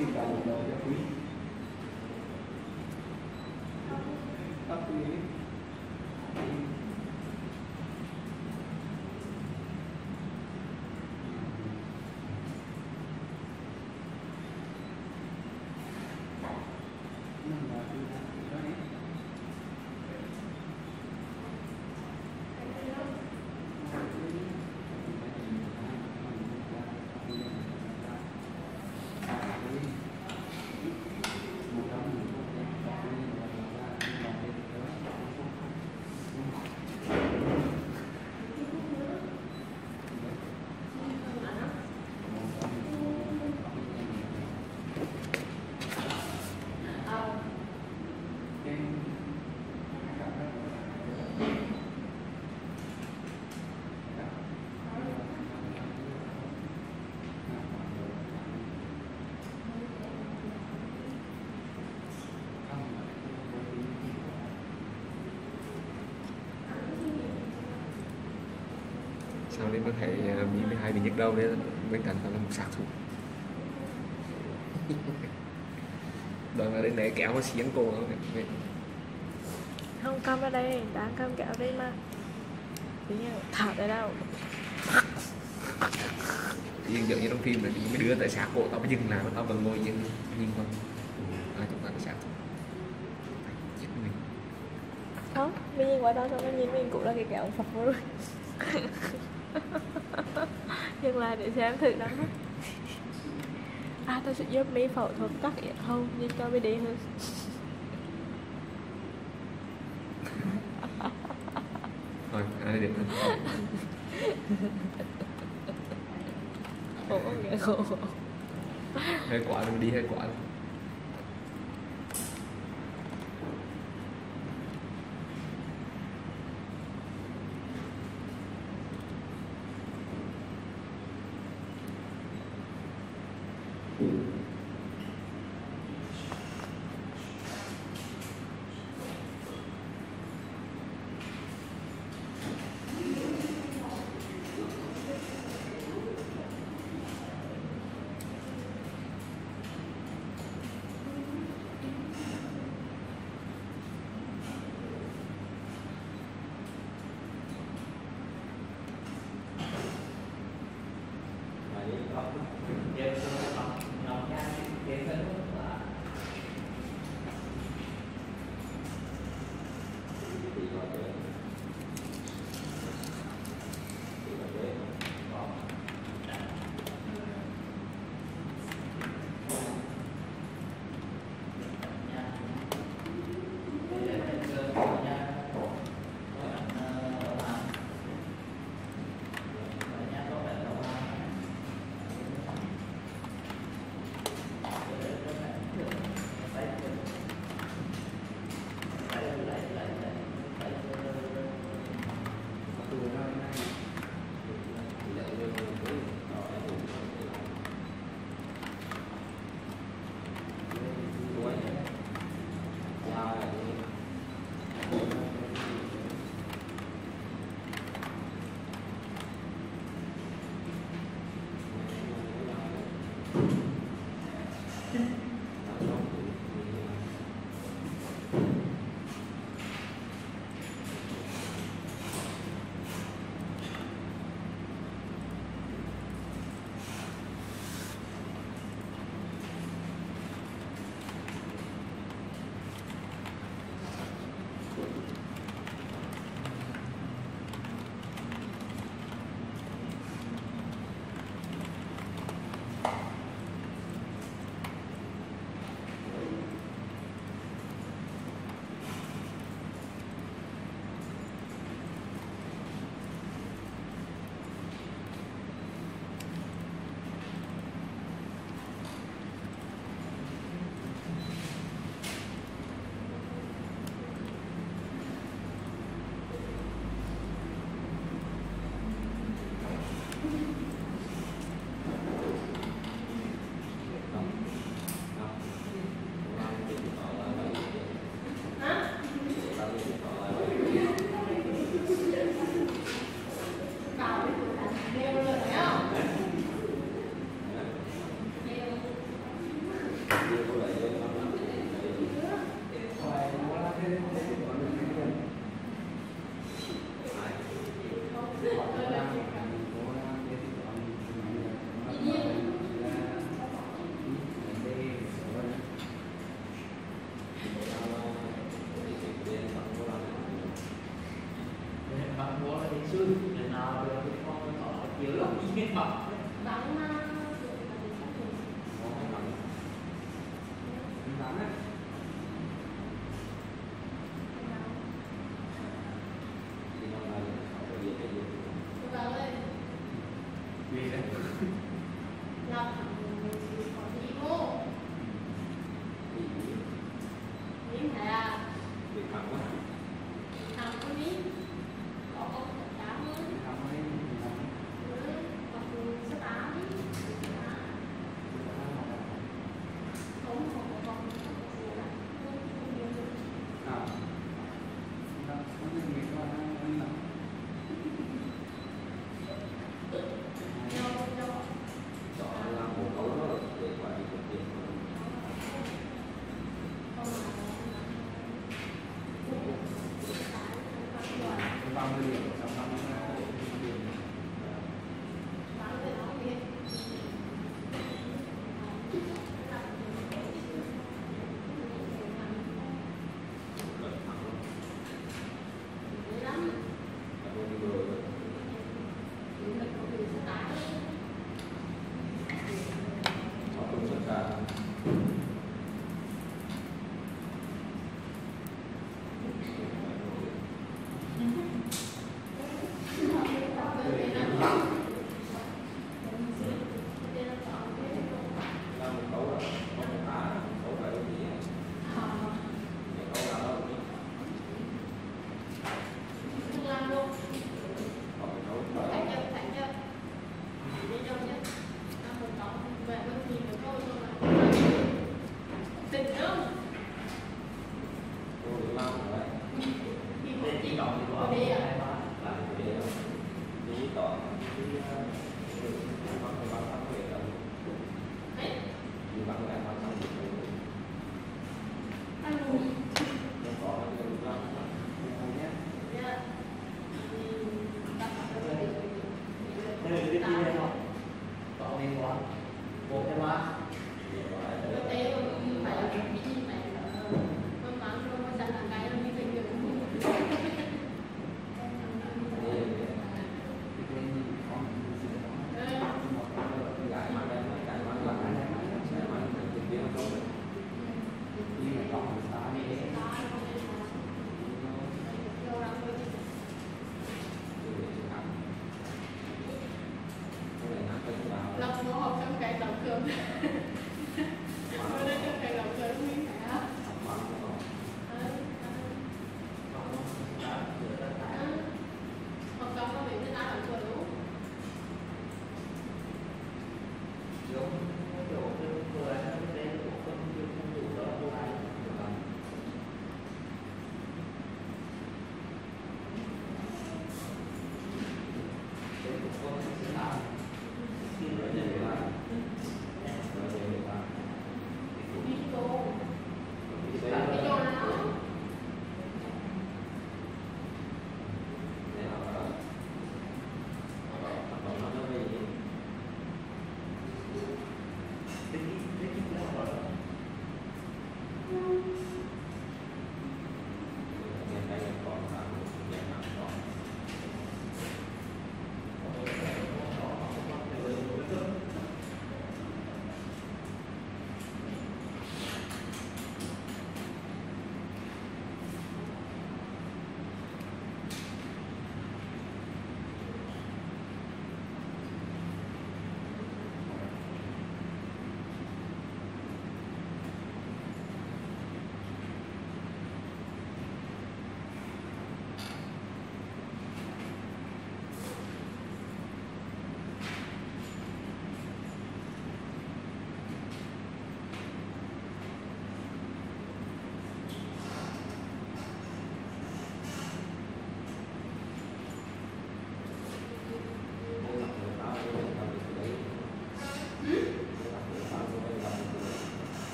S3: xin cả một lời cho quý các quý
S2: sau đấy mới thấy bị hai bị nhức đầu đấy, bên cạnh là một sát thủ. Đoàn là đến để kéo nó xiên cô
S1: không cầm ở đây, đang cầm kéo đây mà tự nhiên thả tới đâu
S2: yên giống như trong phim này mấy đứa tại sát cổ tao mới dừng lại mà tao vẫn ngồi nhìn con chúng ta sát giết mình
S1: không, mình nhìn qua đó xong nó nhìn mình cũng là cái kéo ông Phật rồi. Dừng lại để xem thử nó. Tôi sẽ giúp mi phẫu thuật cắt yết hầu nhìn cho mới đi hơn.
S2: Thôi, ai đi được
S1: Khổ nghĩa khổ.
S2: hơi quá rồi, đi hơi quá rồi.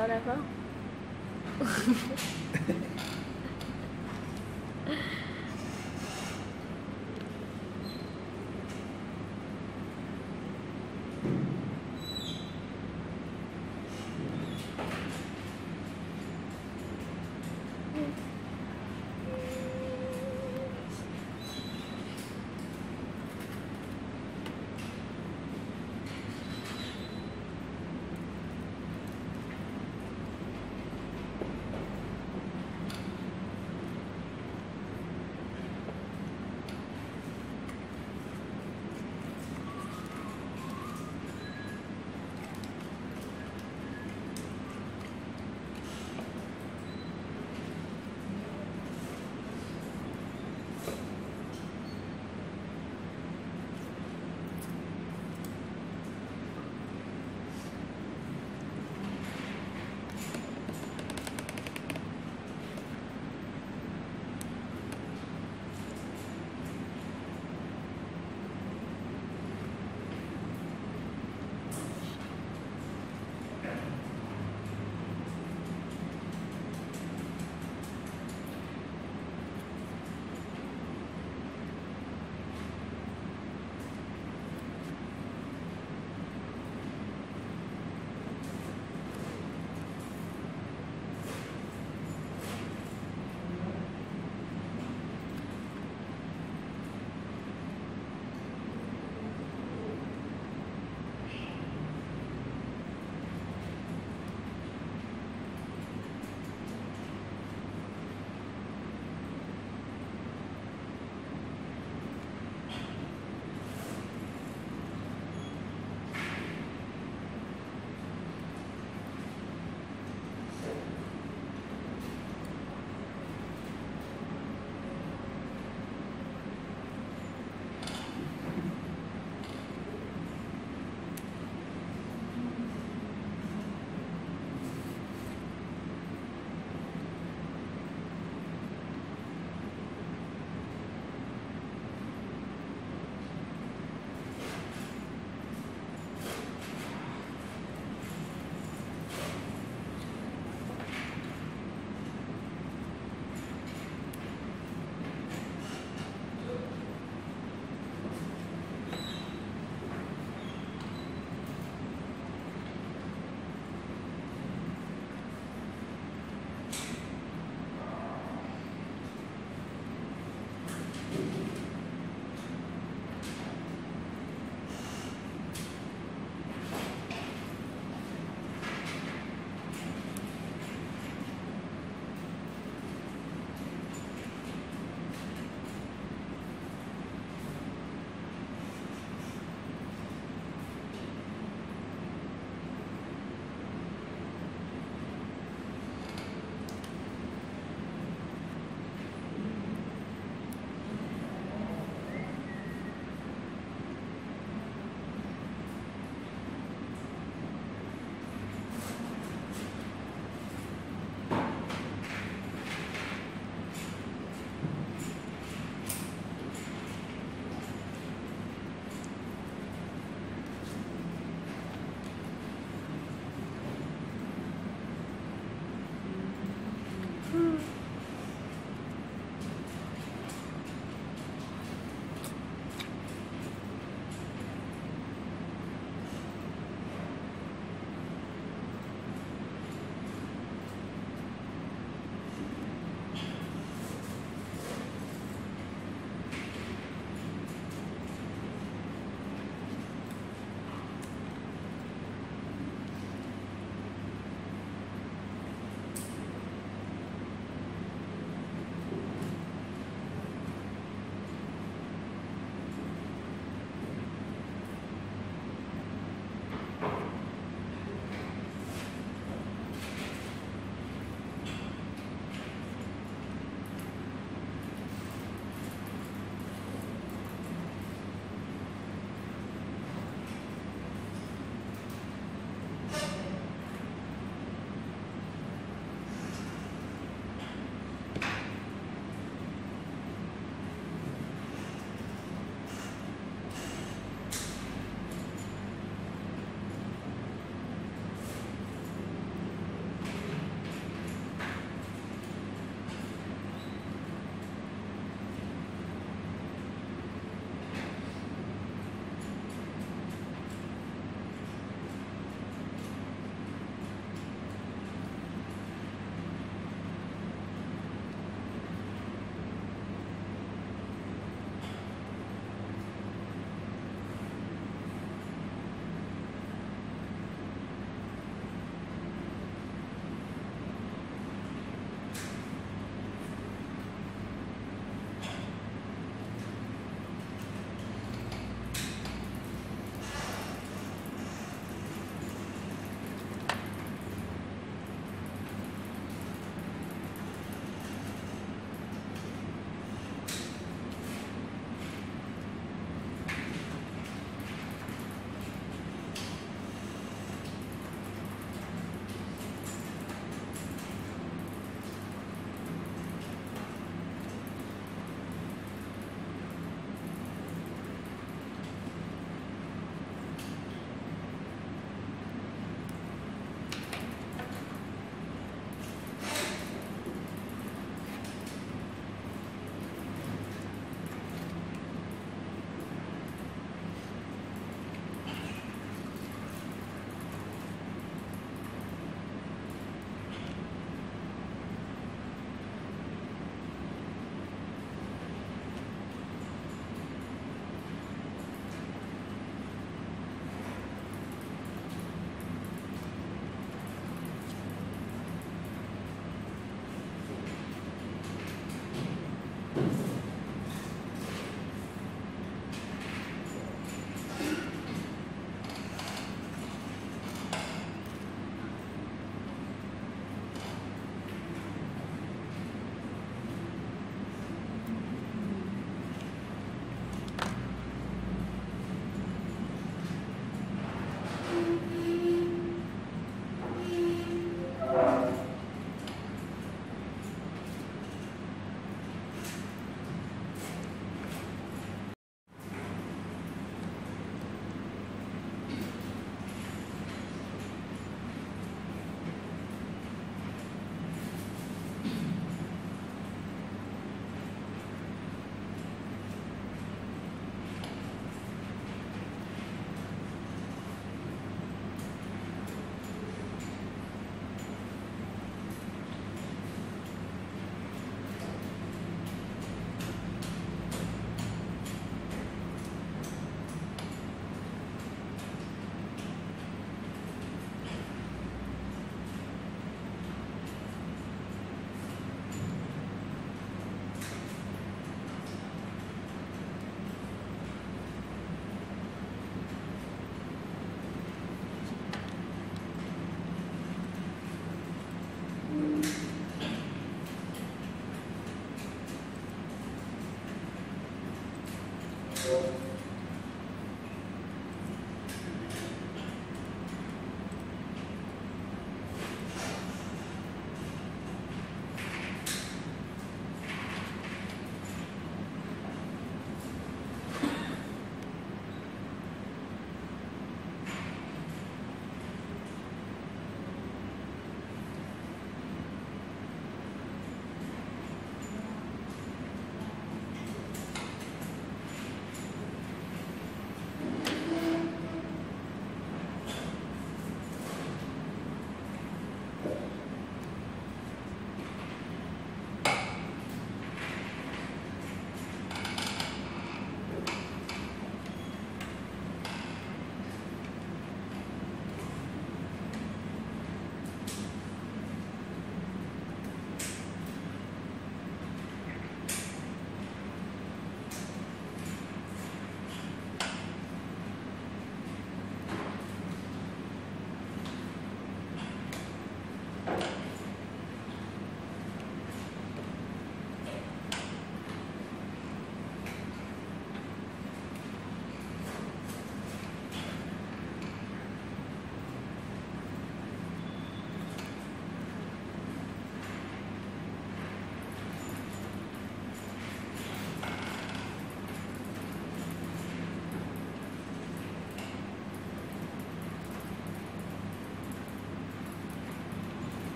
S1: sau đây phải không?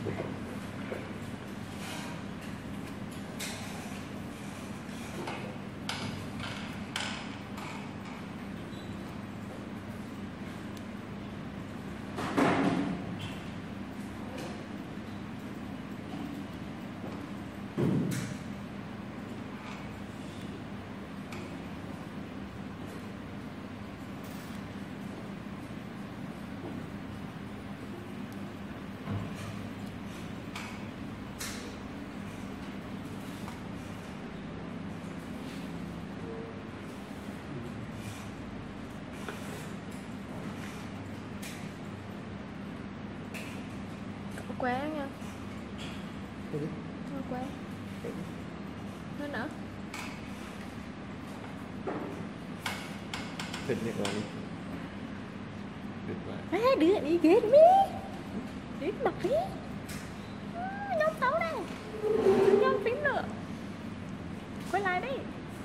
S1: Quá nha. Quá. Nó nữa.
S2: Thịt nhật rồi. Thịt quá.
S1: Đứa đi ghét đi. Đi mặt đi. Nhóm xấu đây. Nhóm phím nữa. Quay lại đi.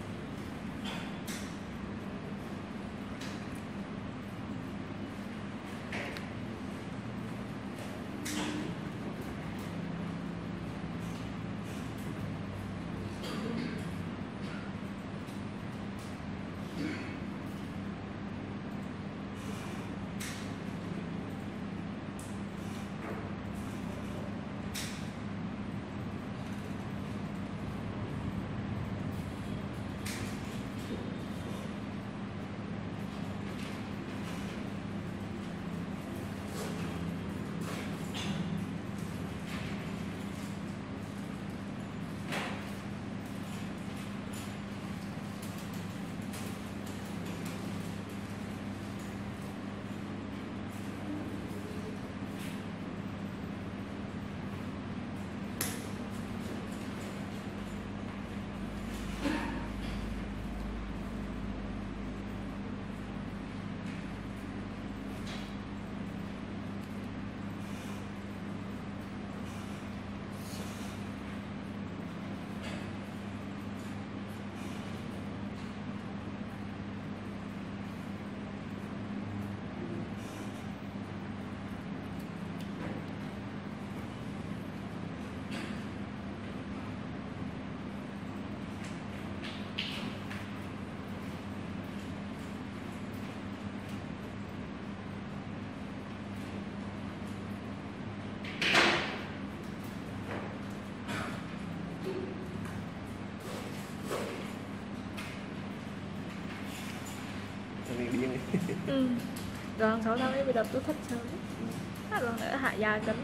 S1: Rồi 6 tháng ấy bị đập tôi thích sớm. Hát lần nữa hạ dài cánh.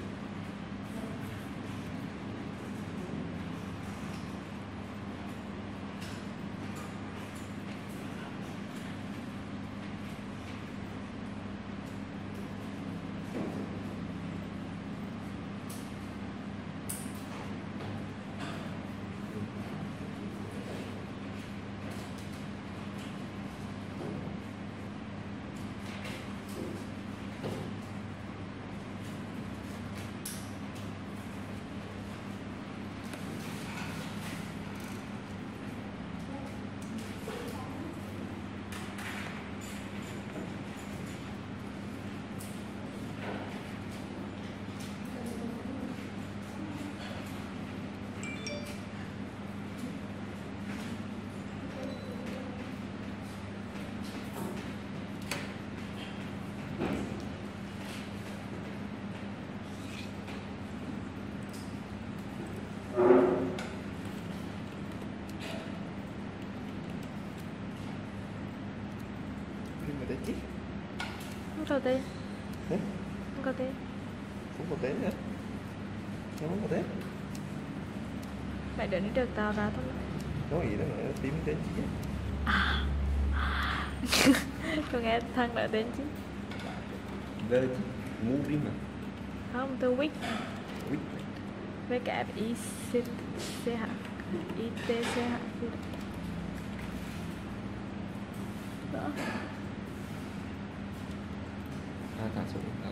S1: Không có tên. Không có tên.
S2: Không có tên nữa. Không có tên.
S1: Mày đợi đi được tao ra thôi.
S2: Nói gì đó mà tìm tên chị.
S1: Tôi nghe thằng đợi tên chứ.
S2: Đơ chứ. Ngu đi mà.
S1: Không, tôi Wick.
S2: Wick.
S1: Với cả ITCH. Đó.
S2: Thả xuống đó.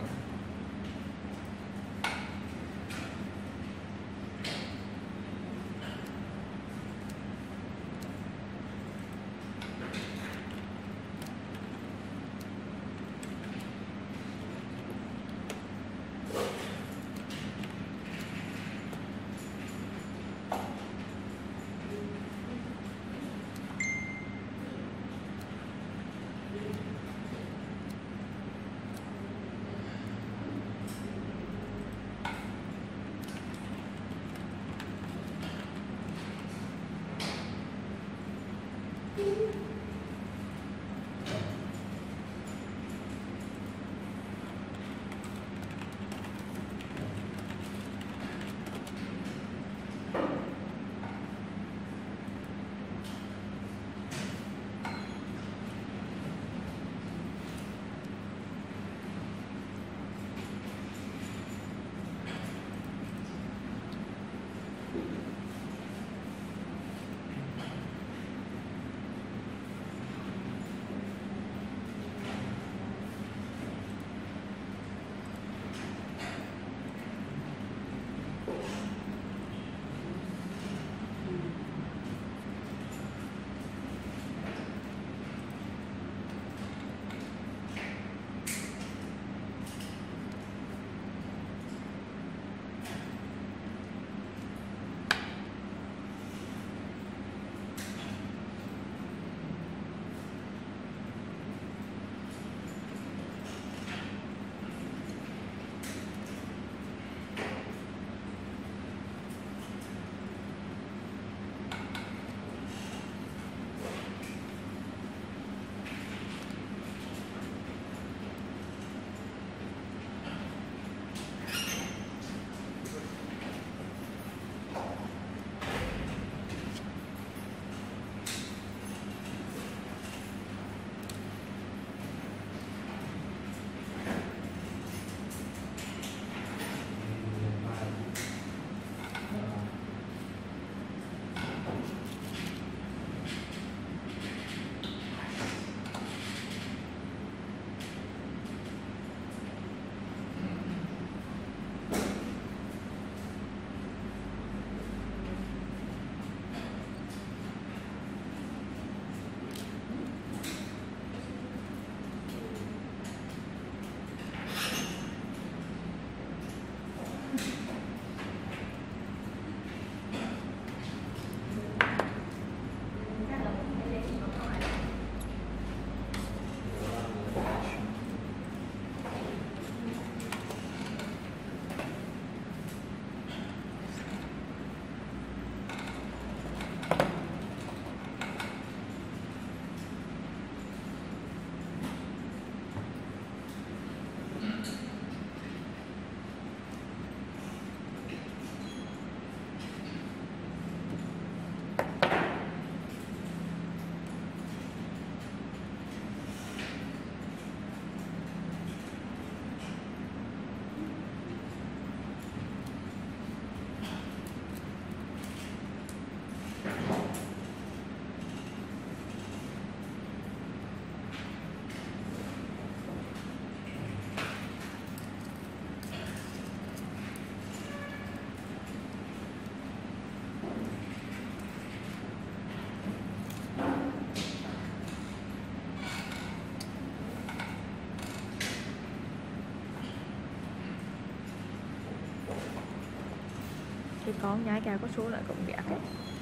S1: Thì con nhái cao có số lại cũng gạt ấy.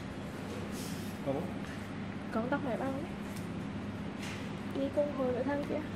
S1: Con tóc này băng đi cùng hồi nữa thân kia.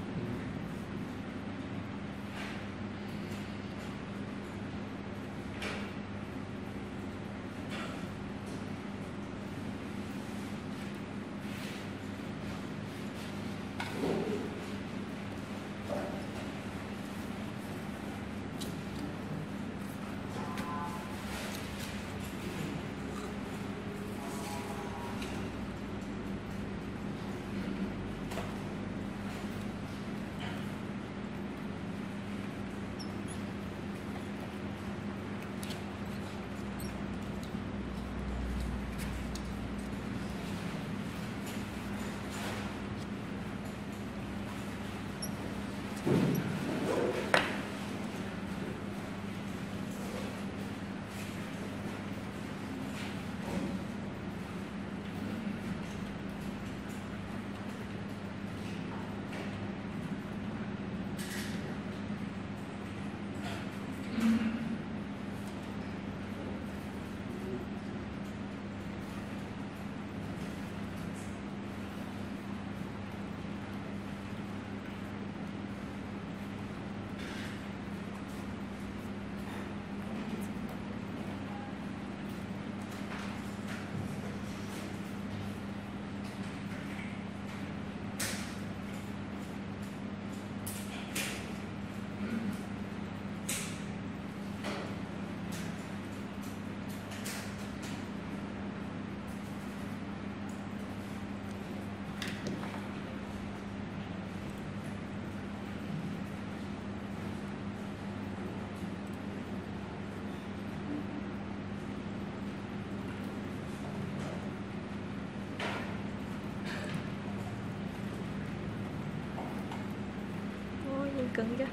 S1: Cứng chứ.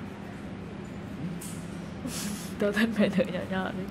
S1: Tôi thích phải thử nhỏ nhỏ đi.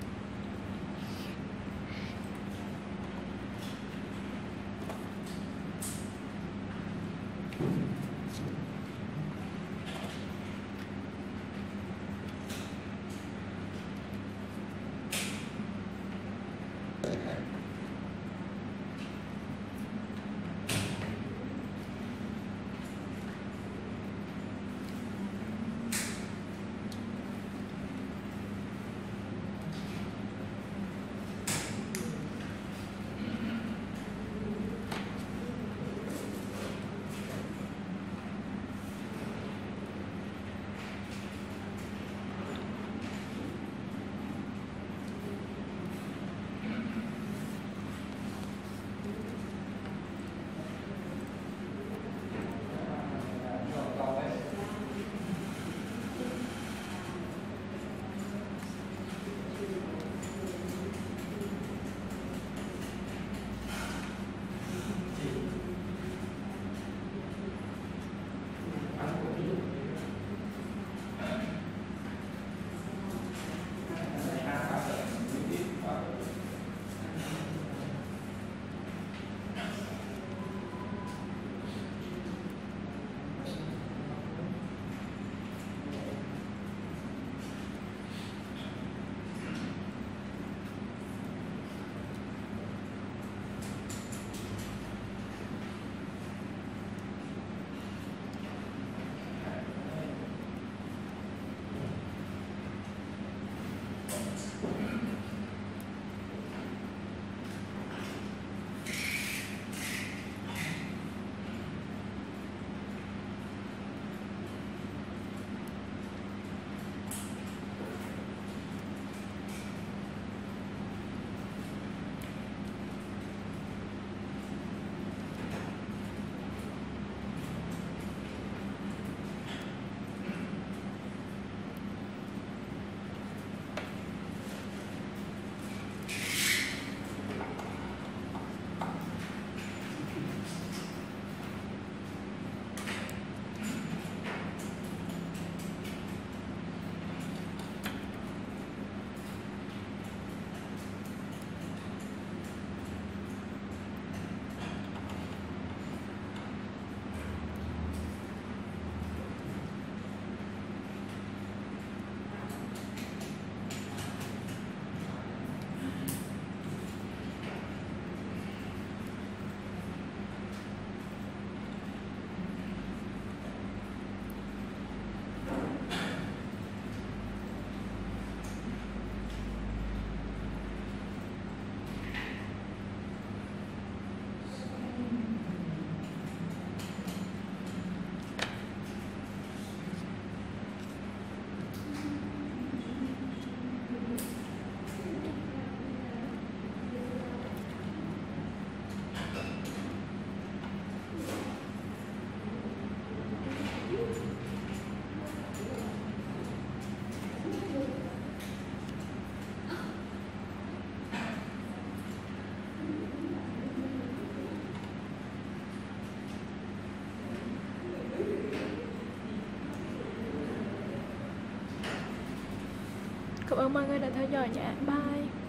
S1: cảm ơn mọi người đã theo dõi nha. Bye.